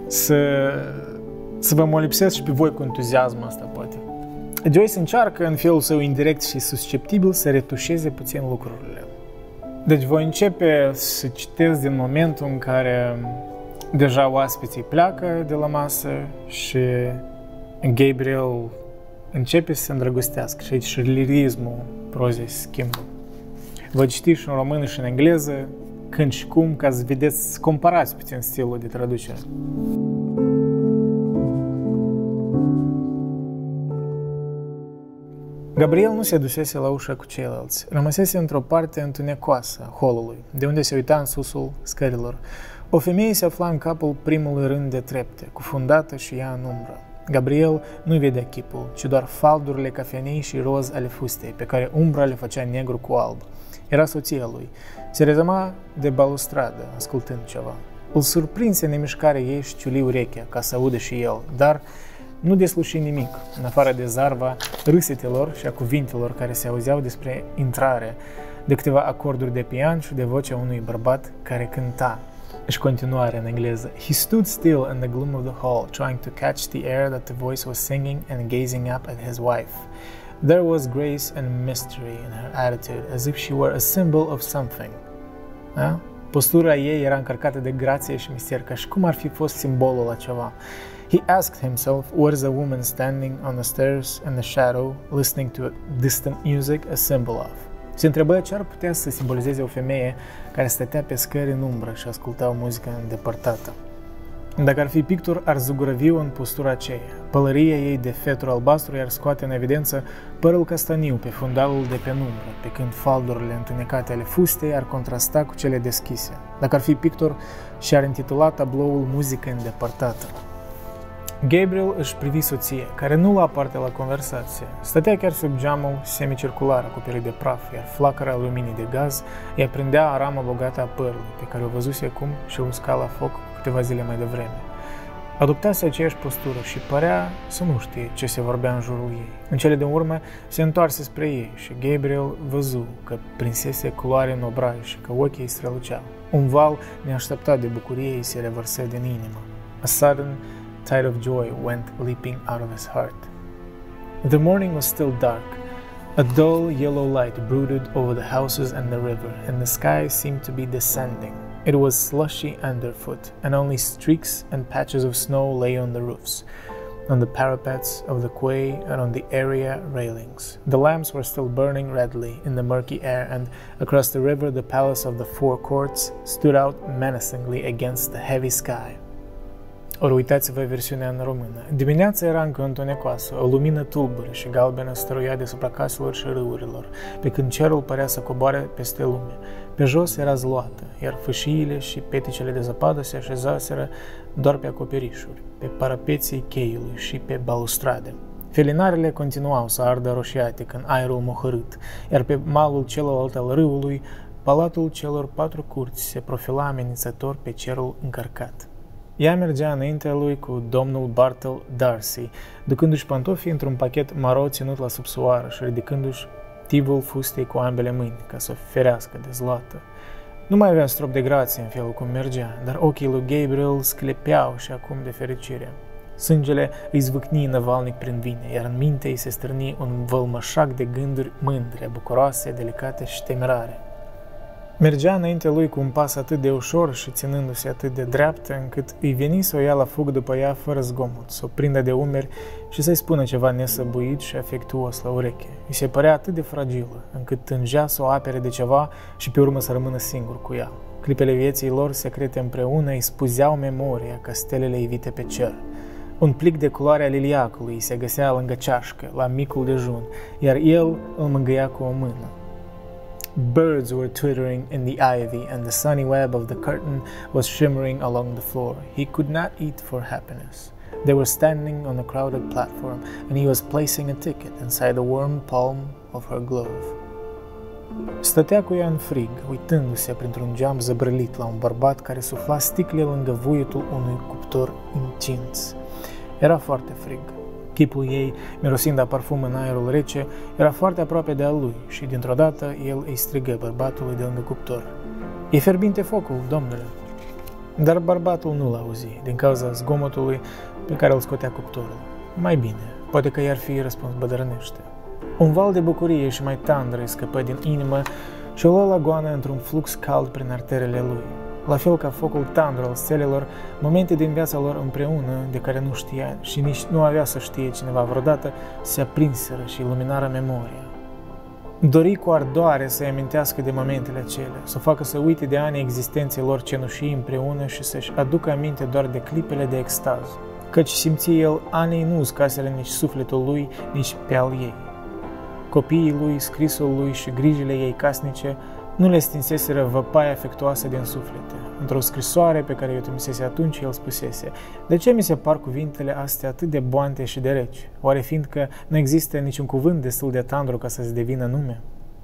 să vă molipsesc și pe voi cu entuziasmul ăsta, poate. Joyce încearcă în felul său indirect și susceptibil să retușeze puțin lucrurile. Deci voi începe să citesc din momentul în care deja oaspeții pleacă de la masă și Gabriel începe să se îndrăgostească și aici și lirismul prozei se schimbă. Vă citi și în română și în engleză, când și cum, ca să vedeți, să comparați puțin stilul de traducere. Gabriel nu se dusese la ușa cu ceilalți. Rămăsese într-o parte întunecoasă a holului, de unde se uita în susul scărilor. O femeie se afla în capul primului rând de trepte, cufundată și ea în umbră. Gabriel nu vedea chipul, ci doar faldurile cafenei și roz ale fustei, pe care umbra le făcea negru cu alb. Era soția lui. Se rezăma de balustradă, ascultând ceva. Îl surprinse nemișcarea ei și ciuli urechea, ca să audă și el, dar nu desluși nimic, în afară de zarva râsetelor și a cuvintelor care se auzeau despre intrare, de câteva acorduri de pian și de vocea unui bărbat care cânta. Și continuare în engleză. He stood still in the gloom of the hall, trying to catch the air that the voice was singing and gazing up at his wife. There was grace and mystery in her attitude, as if she were a symbol of something. Da? Postura ei era încărcată de grație și mister, ca și cum ar fi fost simbolul la ceva. He asked himself, what is a woman standing on the stairs in the shadow, listening to distant music, a symbol of? Se întrebă ce ar putea să simbolizeze o femeie care stătea pe scări în umbră și asculta o muzică îndepărtată. Dacă ar fi pictor, ar zugurăvi-o în postura aceea. Pălăria ei de fetru albastru i-ar scoate în evidență părul castaniu pe fundalul de penumbră, pe când faldurile întunecate ale fustei ar contrasta cu cele deschise. Dacă ar fi pictor, și-ar intitula tabloul Muzică îndepărtată. Gabriel își privi soție, care nu lua parte la conversație. Stătea chiar sub geamul semicircular acoperit de praf, iar flacăra luminii de gaz îi aprindea arama bogată a părului, pe care o văzuse acum și o usca la foc câteva zile mai devreme. Adoptase aceeași postură și părea să nu știe ce se vorbea în jurul ei. În cele din urmă se întoarse spre ei și Gabriel văzu că prinsese culoare în obraj și că ochii îi străluceau. Un val neașteptat de bucurie îi se revărsă din inimă. A sudden tide of joy went leaping out of his heart. The morning was still dark. A dull yellow light brooded over the houses and the river, and the sky seemed to be descending. It was slushy underfoot, and only streaks and patches of snow lay on the roofs, on the parapets of the quay, and on the area railings. The lamps were still burning redly in the murky air, and across the river the palace of the four courts stood out menacingly against the heavy sky. Ori uitați-vă versiunea în română. Dimineața era încă întunecoasă, o lumină tulbure și galbenă stăruia deasupra caselor și râurilor, pe când cerul părea să coboare peste lume. Pe jos era zloată, iar fâșiile și peticele de zăpadă se așezaseră doar pe acoperișuri, pe parapeții cheiului și pe balustrade. Felinarele continuau să ardă roșiatic în aerul mohărât, iar pe malul celălalt al râului, palatul celor 4 curți se profila amenințător pe cerul încărcat. Ea mergea înaintea lui cu domnul Bartle Darcy, ducându-și pantofii într-un pachet maro ținut la subsoară și ridicându-și tivul fustei cu ambele mâini, ca să o ferească de zlată. Nu mai avea strop de grație în felul cum mergea, dar ochii lui Gabriel sclepeau și acum de fericire. Sângele îi zvâcni năvalnic prin vine, iar în minte îi se strâni un vălmășac de gânduri mândre, bucuroase, delicate și temerare. Mergea înainte lui cu un pas atât de ușor și ținându-se atât de dreaptă, încât îi veni să o ia la fug după ea fără zgomot, să o prindă de umeri și să-i spună ceva nesăbuit și afectuos la ureche. Îi se părea atât de fragilă, încât tângea să o apere de ceva și pe urmă să rămână singur cu ea. Clipele vieții lor secrete împreună îi spuzeau memoria ca stelele ivite pe cer. Un plic de culoare a liliacului îi se găsea lângă ceașcă, la micul dejun, iar el îl mângâia cu o mână. Birds were twittering in the ivy, and the sunny web of the curtain was shimmering along the floor. He could not eat for happiness. They were standing on a crowded platform, and he was placing a ticket inside the warm palm of her glove. Stătea cu ea în frig, uitându-se printr-un geam zăbrălit la un bărbat care sufla sticle lângă vuietul unui cuptor încins. Era foarte frig. Chipul ei, mirosind a parfum în aerul rece, era foarte aproape de al lui și, dintr-o dată, el îi strigă bărbatului de lângă cuptor. "E fierbinte focul, domnule!" Dar bărbatul nu l-auzi, din cauza zgomotului pe care îl scotea cuptorul. Mai bine, poate că i-ar fi răspuns bădărănește. Un val de bucurie și mai tandră îi scăpă din inimă și o luă la goană într-un flux cald prin arterele lui. La fel ca focul tandru al stelelor, momente din viața lor împreună, de care nu știa și nici nu avea să știe cineva vreodată, se aprinseră și iluminară memoria. Dori cu ardoare să-i amintească de momentele acelea, să o facă să uite de ani existenței lor cenușii împreună și să-și aducă aminte doar de clipele de extaz, căci simți elanii nu uscaseră nici sufletul lui, nici pe al ei. Copiii lui, scrisul lui și grijile ei casnice nu le stinseseră văpaia afectuoasă din suflete. Într-o scrisoare pe care i-o trimisese atunci, el spusese: "De ce mi se par cuvintele astea atât de boante și de reci? Oare fiindcă nu există niciun cuvânt destul de tandru ca să-ți devină nume?"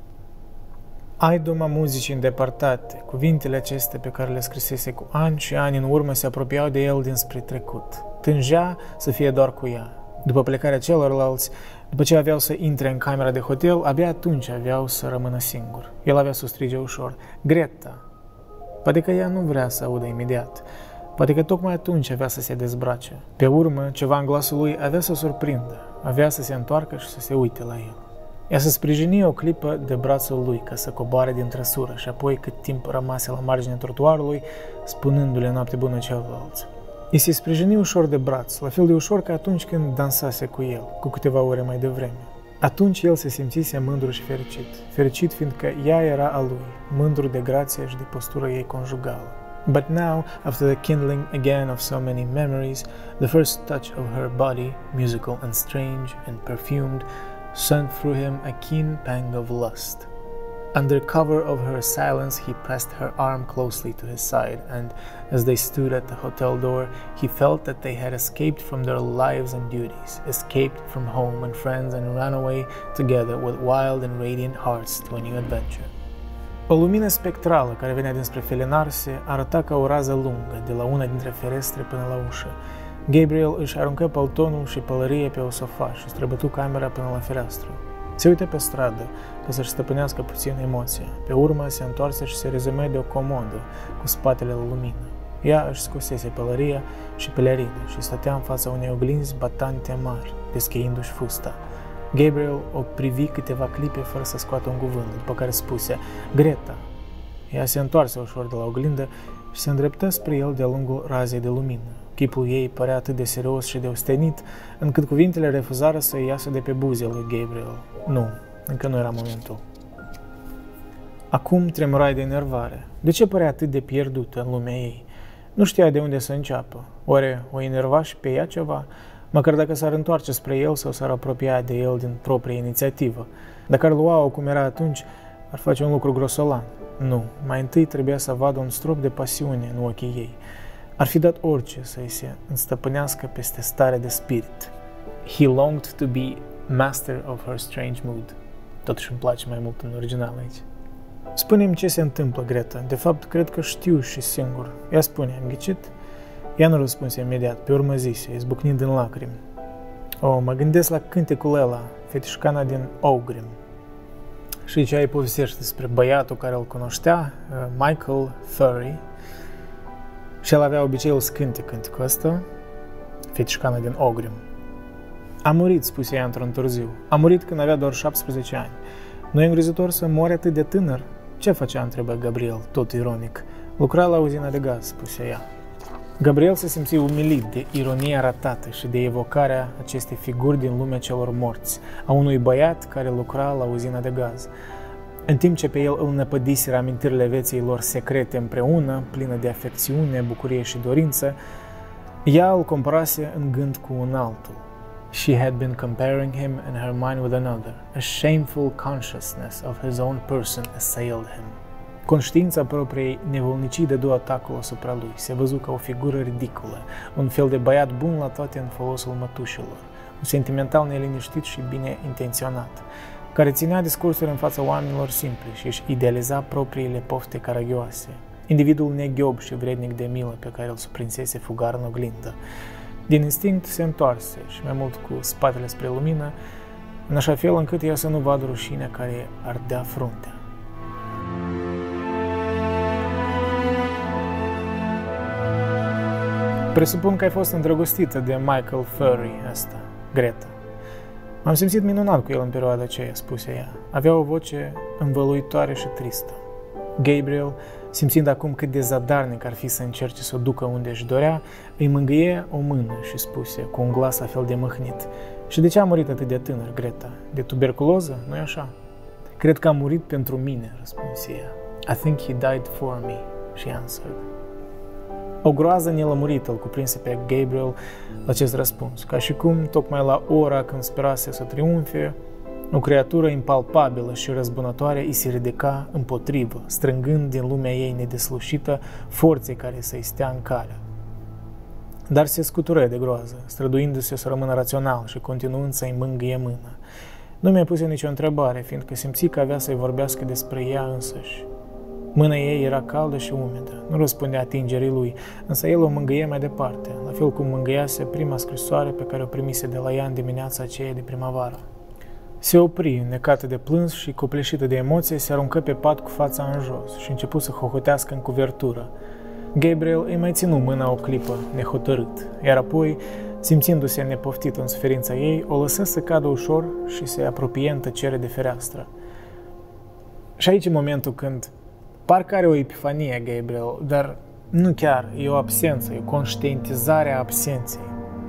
Aiduma muzicii îndepărtate, cuvintele acestea pe care le scrisese cu ani și ani în urmă se apropiau de el dinspre trecut. Tângea să fie doar cu ea. După plecarea celorlalți, După ce aveau să intre în camera de hotel, abia atunci aveau să rămână singur. El avea să strige ușor: Greta! Poate că ea nu vrea să audă imediat. Poate că tocmai atunci avea să se dezbrace. Pe urmă, ceva în glasul lui avea să surprindă. Avea să se întoarcă și să se uite la el. Ea să sprijini o clipă de brațul lui ca să coboare din trăsură și apoi cât timp rămase la marginea trotuarului, spunându-le noapte bună celorlalți. Îi se sprijini ușor de braț, la fel de ușor ca atunci când dansase cu el, cu câteva ore mai devreme. Atunci el se simțise mândru și fericit. Fericit fiindcă ea era a lui, mândru de grația și de postura ei conjugală. But now, after the kindling again of so many memories, the first touch of her body, musical and strange and perfumed, sent through him a keen pang of lust. Under cover of her silence, he pressed her arm closely to his side, and as they stood at the hotel door, he felt that they had escaped from their lives and duties, escaped from home and friends, and run away together with wild and radiant hearts to a new adventure. O lumină spectrală care venea dinspre felinar se arăta ca o rază lungă de la una dintre ferestre până la ușă. Gabriel își aruncă paltonul și pălărie pe o sofa și străbătu camera până la fereastră. Se uită pe stradă ca să-și stăpânească puțin emoția. Pe urmă se întoarse și se rezumă de o comodă cu spatele la lumină. Ea își scosese pălăria și pelerină și stătea în fața unei oglinzi batante mari, descheindu-și fusta. Gabriel o privi câteva clipe fără să scoată un cuvânt, după care spuse: Greta! Ea se întoarse ușor de la oglindă și se îndreptă spre el de-a lungul razei de lumină. Chipul ei părea atât de serios și de ostenit, încât cuvintele refuzară să iasă de pe buzele lui Gabriel. Nu, încă nu era momentul. Acum tremurai de enervare. De ce părea atât de pierdută în lumea ei? Nu știa de unde să înceapă. Oare o enerva și pe ea ceva? Măcar dacă s-ar întoarce spre el sau s-ar apropia de el din proprie inițiativă. Dacă ar lua-o cum era atunci, ar face un lucru grosolan. Nu, mai întâi trebuia să vadă un strop de pasiune în ochii ei. Ar fi dat orice să-i se înstăpânească peste starea de spirit. He longed to be master of her strange mood. Totuși îmi place mai mult în original aici. Spune-mi ce se întâmplă, Greta. De fapt, cred că știu și singur. Ea spune, am ghicit? Ea nu răspunse imediat, pe urmă zise, izbucnind în lacrimi. Mă gândesc la cântecul ăla, fetișcana din Ogrim. Și ce ai povestește despre băiatul care îl cunoștea, Michael Furry, și el avea obiceiul să cânte cântecul ăsta, fetișcana din Ogrim. A murit, spuse ea într-un târziu. A murit când avea doar 17 ani. Nu e îngrozitor să moare atât de tânăr? Ce făcea, întrebă Gabriel, tot ironic. Lucra la uzina de gaz, spuse ea. Gabriel se simți umilit de ironia ratată și de evocarea acestei figuri din lumea celor morți, a unui băiat care lucra la uzina de gaz. În timp ce pe el îl năpădiseră amintirile vieții lor secrete împreună, plină de afecțiune, bucurie și dorință, ea îl comparase în gând cu un altul. She had been comparing him in her mind with another. A shameful consciousness of his own person assailed him. Conștiința propriei nevolnicii dădu atacul asupra lui. Se văzu ca o figură ridicolă, un fel de băiat bun la toate în folosul mătușilor, un sentimental neliniștit și bine intenționat, care ținea discursuri în fața oamenilor simpli și își idealiza propriile pofte caragioase, individul neghiob și vrednic de milă pe care îl surprinsese fugar în oglindă. Din instinct se întoarse și mai mult cu spatele spre lumină, în așa fel încât ea să nu vadă rușinea care ardea fruntea. Presupun că ai fost îndrăgostită de Michael Furry ăsta, Greta. M-am simțit minunat cu el în perioada aceea, spuse ea. Avea o voce învăluitoare și tristă. Gabriel, simțind acum cât de zadarnic ar fi să încerce să o ducă unde își dorea, îi mângâie o mână și spuse, cu un glas la fel de mâhnit: Și de ce a murit atât de tânăr, Greta? De tuberculoză? Nu-i așa? Cred că a murit pentru mine, răspunse ea. I think he died for me, she answered. O groază nelămurită îl cuprinse pe Gabriel la acest răspuns, ca și cum, tocmai la ora când sperase să triumfe, o creatură impalpabilă și răzbunătoare îi se ridica împotrivă, strângând din lumea ei nedeslușită forțe care să-i stea în cale. Dar se scutură de groază, străduindu-se să rămână rațional și continuând să-i mângâie mâna. Nu mi-a pus nicio întrebare, fiindcă simți că avea să-i vorbească despre ea însăși. Mâna ei era caldă și umedă, nu răspundea atingerii lui, însă el o mângâie mai departe, la fel cum mângâiase prima scrisoare pe care o primise de la ea în dimineața aceea de primăvară. Se opri, necată de plâns și copleșită de emoție, se aruncă pe pat cu fața în jos și începu să hohotească în cuvertură. Gabriel îi mai ținu mâna o clipă, nehotărât, iar apoi, simțindu-se nepoftit în suferința ei, o lăsă să cadă ușor și se apropie în tăcere de fereastră. Și aici e momentul când parcă are o epifanie Gabriel, dar nu chiar, e o absență, e o conștientizare a absenței.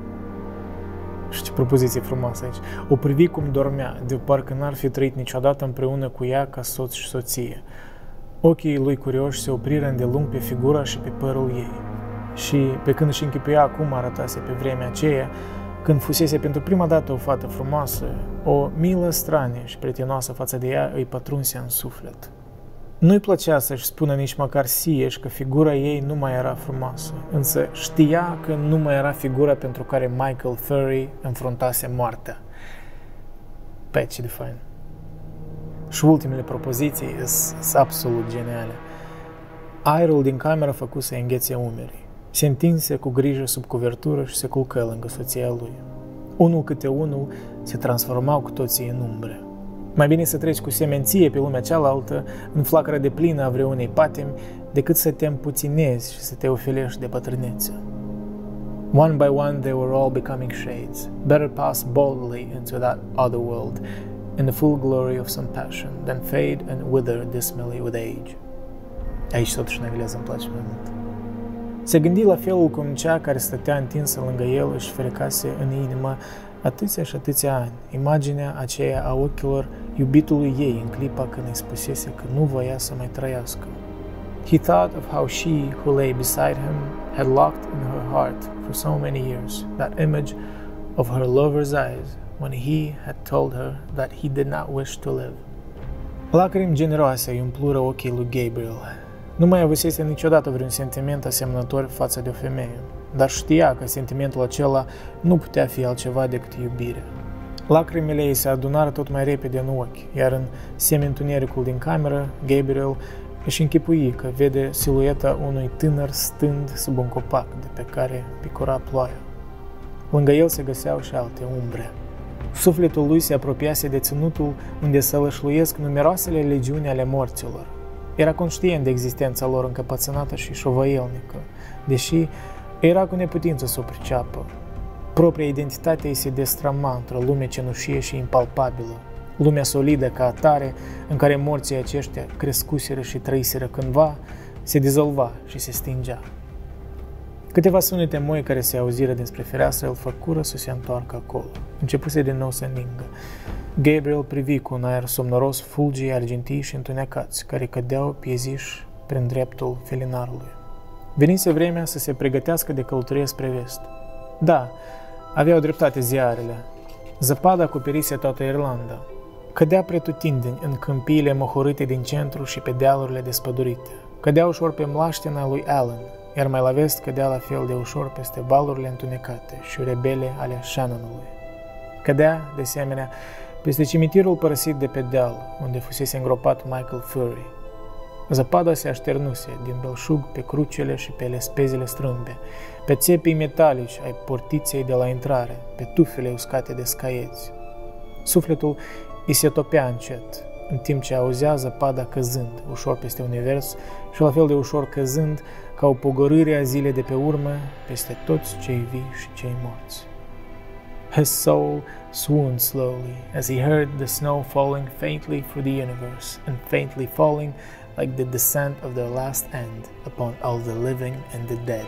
Și ce propoziție frumoasă aici. O privi cum dormea, de parcă n-ar fi trăit niciodată împreună cu ea ca soț și soție. Ochii lui curioși se opriră îndelung pe figura și pe părul ei. Și pe când își închipuia cum arătase pe vremea aceea, când fusese pentru prima dată o fată frumoasă, o milă stranie și prietenoasă față de ea îi pătrunse în suflet. Nu-i plăcea să-și spună nici măcar sieși că figura ei nu mai era frumoasă, însă știa că nu mai era figura pentru care Michael Furry înfruntase moartea. Pe ce de fain. Și ultimele propoziții sunt absolut geniale. Aerul din cameră făcu să înghețe umerii. Se întinse cu grijă sub cuvertură și se culcă lângă soția lui. Unul câte unul se transformau cu toții în umbre. Mai bine să treci cu semenție pe lumea cealaltă, în flacără de plină a vreunei patimi, decât să te împuținezi și să te ofilești de bătrânețe. One by one they were all becoming shades. Better pass boldly into that other world, in the full glory of some passion, than fade and wither dismally with age. Aici totuși în engleză îmi place mai mult. Se gândi la felul cum cea care stătea întinsă lângă el își frecase în inimă atâția și atâția ani, imaginea aceea a ochilor iubitului ei în clipa când îi spusese că nu voia să mai trăiască. He thought of how she, who lay beside him, had locked in her heart for so many years that image of her lover's eyes when he had told her that he did not wish to live. Lacrimi generoase îi umplură ochii lui Gabriel. Nu mai avusese niciodată vreun sentiment asemănător față de o femeie, dar știa că sentimentul acela nu putea fi altceva decât iubire. Lacrimile ei se adunară tot mai repede în ochi, iar în semi-întunericul din cameră, Gabriel își închipui că vede silueta unui tânăr stând sub un copac de pe care picura ploaia. Lângă el se găseau și alte umbre. Sufletul lui se apropiase de ținutul unde sălășluiesc numeroasele legiuni ale morților. Era conștient de existența lor încăpățânată și șovăielnică, deși era cu neputință să o priceapă. Propria identitate îi se destrăma într-o lume cenușie și impalpabilă, lumea solidă ca atare, în care morții aceștia crescuseră și trăiseră cândva, se dizolva și se stingea. Câteva sunete moi care se auziră dinspre fereastră îl făcură să se întoarcă acolo. Începuse din nou să ningă. Gabriel privi cu un aer somnoros fulgii argintii și întunecați, care cădeau pieziși prin dreptul felinarului. Venise vremea să se pregătească de călătorie spre vest. Da, aveau dreptate ziarele. Zăpada acoperise toată Irlanda. Cădea pretutindeni în câmpiile mohorâte din centru și pe dealurile despădurite. Cădea ușor pe mlaștina lui Allen, iar mai la vest cădea la fel de ușor peste valurile întunecate și rebele ale Shannonului. Cădea, de asemenea, peste cimitirul părăsit de pe deal, unde fusese îngropat Michael Furry. Zăpada se așternuse din belșug pe crucele și pe lespezile strâmbe, pe țepii metalici ai portiței de la intrare, pe tufele uscate de scaieți. Sufletul îi se topea încet, în timp ce auzea zăpada căzând ușor peste univers și la fel de ușor căzând ca o pogorâre a zilei de pe urmă peste toți cei vii și cei morți. His soul swooned slowly as he heard the snow falling faintly through the universe, and faintly falling like the descent of their last end upon all the living and the dead.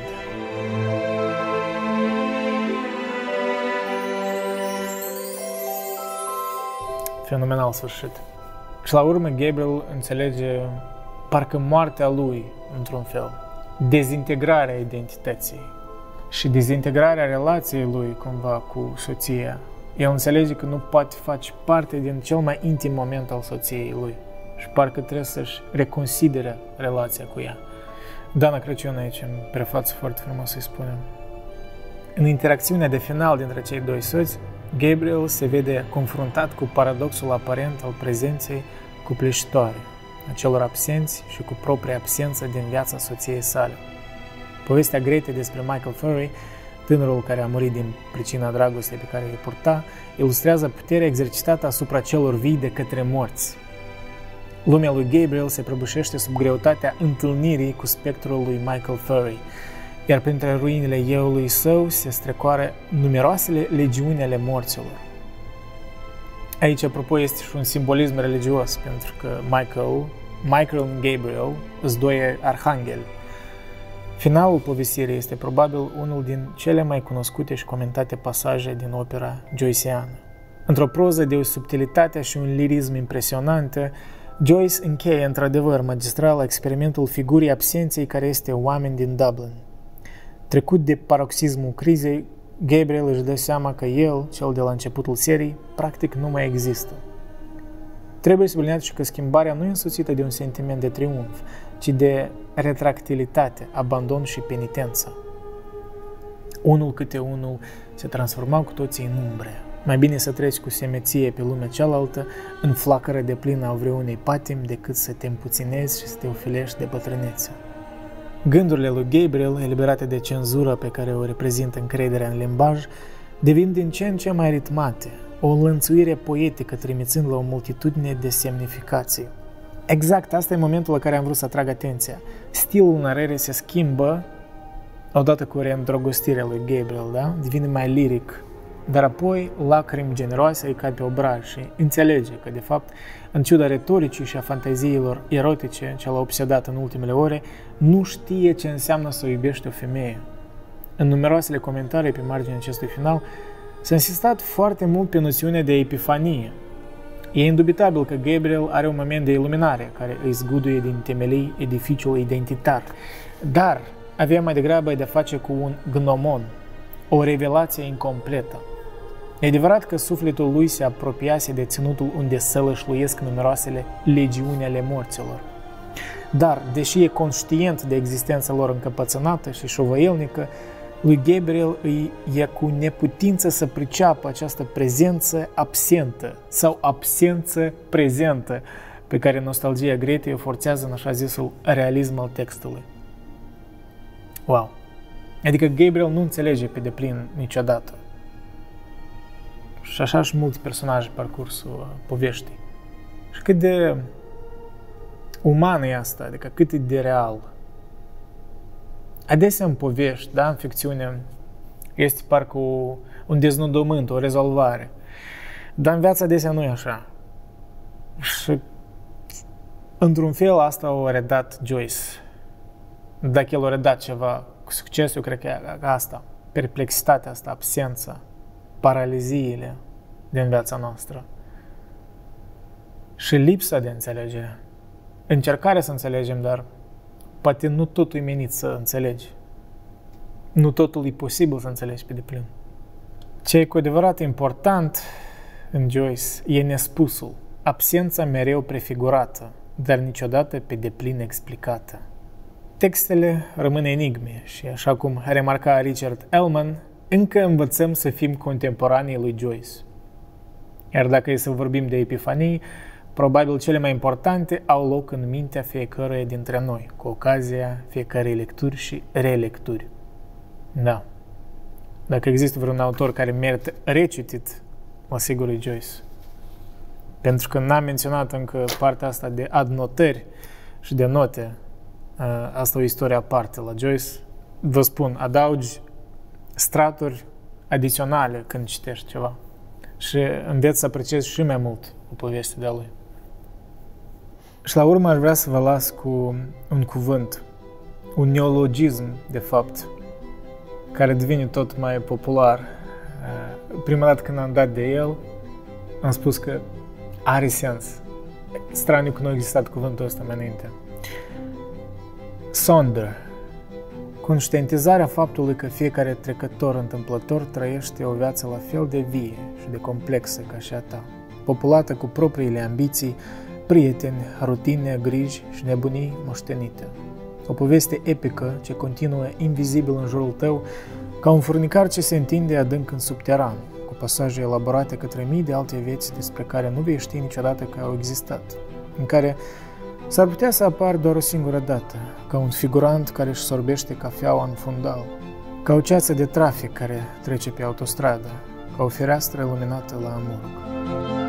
Fenomenal sfârșit. Și la urmă Gabriel înțelege parcă moartea lui într-un fel, dezintegrarea identității și dezintegrarea relației lui cumva cu soția. El înțelege că nu poate face parte din cel mai intim moment al soției lui și parcă trebuie să-și reconsidere relația cu ea. Dana Crăciun aici în prefață foarte frumos să-i spunem. În interacțiunea de final dintre cei doi soți, Gabriel se vede confruntat cu paradoxul aparent al prezenței cupleșitoare a celor absenți și cu propria absență din viața soției sale. Povestea Grete despre Michael Furry tânărul care a murit din pricina dragostei pe care îi purta, ilustrează puterea exercitată asupra celor vii de către morți. Lumea lui Gabriel se prăbușește sub greutatea întâlnirii cu spectrul lui Michael Furry, iar printre ruinile euului său se strecoară numeroasele legiuni ale morților. Aici, apropo, este și un simbolism religios, pentru că Michael and Gabriel sunt doi arhangheli. Finalul povestirii este probabil unul din cele mai cunoscute și comentate pasaje din opera joyceană. Într-o proză de o subtilitate și un lirism impresionante, Joyce încheie într-adevăr magistral experimentul figurii absenței care este oameni din Dublin. Trecut de paroxismul crizei, Gabriel își dă seama că el, cel de la începutul serii, practic nu mai există. Trebuie subliniat și că schimbarea nu e însoțită de un sentiment de triumf, ci de retractilitate, abandon și penitență. Unul câte unul se transformau cu toții în umbre. Mai bine să treci cu semeție pe lumea cealaltă, în flacără de plină a vreunei patimi, decât să te împuținezi și să te ofilești de bătrânețe. Gândurile lui Gabriel, eliberate de cenzură pe care o reprezintă încrederea în limbaj, devin din ce în ce mai ritmate, o înlănțuire poetică trimițând la o multitudine de semnificații. Exact, asta e momentul la care am vrut să atrag atenția. Stilul narării se schimbă odată cu reîndrogostirea lui Gabriel, da? Devine mai liric, dar apoi lacrimi generoase îi cad pe obraj și înțelege că, de fapt, în ciuda retoricii și a fanteziilor erotice ce l-a obsedat în ultimele ore, nu știe ce înseamnă să iubești o femeie. În numeroasele comentarii pe marginea acestui final s-a insistat foarte mult pe noțiunea de epifanie. E indubitabil că Gabriel are un moment de iluminare care îi zguduie din temelii edificiul identitar, dar avea mai degrabă de face cu un gnomon, o revelație incompletă. E adevărat că sufletul lui se apropiase de ținutul unde sălășluiesc numeroasele legiuni ale morților. Dar, deși e conștient de existența lor încăpățânată și șovăielnică, lui Gabriel îi e cu neputință să priceapă această prezență absentă sau absență prezentă pe care nostalgia Gretei o forțează în așa zisul realism al textului. Wow! Adică Gabriel nu înțelege pe deplin niciodată. Și așa și mulți personaje pe parcursul poveștii. Și cât de umană e asta, adică cât e de real. Adesea în povești, da, în ficțiune, este parcă un deznodământ, o rezolvare. Dar în viața adesea nu e așa. Și într-un fel asta o redat Joyce. Dacă el a redat ceva cu succes, eu cred că e asta. Perplexitatea asta, absența, paraliziile din viața noastră. Și lipsa de înțelegere. Încercarea să înțelegem, dar poate nu totul e menit să înțelegi. Nu totul e posibil să înțelegi pe deplin. Ce e cu adevărat important în Joyce e nespusul, absența mereu prefigurată, dar niciodată pe deplin explicată. Textele rămân enigme și, așa cum remarca Richard Ellman, încă învățăm să fim contemporanii lui Joyce. Iar dacă e să vorbim de epifanii, probabil cele mai importante au loc în mintea fiecăruia dintre noi, cu ocazia fiecărei lecturi și relecturi. Da. Dacă există vreun autor care merită recitit, mă sigur e Joyce. Pentru că n-am menționat încă partea asta de adnotări și de note. Asta e o istorie aparte la Joyce. Vă spun, adaugi straturi adiționale când citești ceva. Și înveți să apreciezi și mai mult o poveste de-a lui. Și la urmă aș vrea să vă las cu un cuvânt, un neologism, de fapt, care devine tot mai popular. Prima dată când am dat de el, am spus că are sens. Straniu că nu a existat cuvântul ăsta mai înainte. Sonder. Conștientizarea faptului că fiecare trecător întâmplător trăiește o viață la fel de vie și de complexă ca și a ta, populată cu propriile ambiții, prieteni, rutine, griji și nebunii moștenite. O poveste epică ce continuă invizibil în jurul tău, ca un furnicar ce se întinde adânc în subteran, cu pasaje elaborate către mii de alte vieți despre care nu vei ști niciodată că au existat, în care s-ar putea să apar doar o singură dată, ca un figurant care își sorbește cafeaua în fundal, ca o ceață de trafic care trece pe autostradă, ca o fereastră luminată la amurg.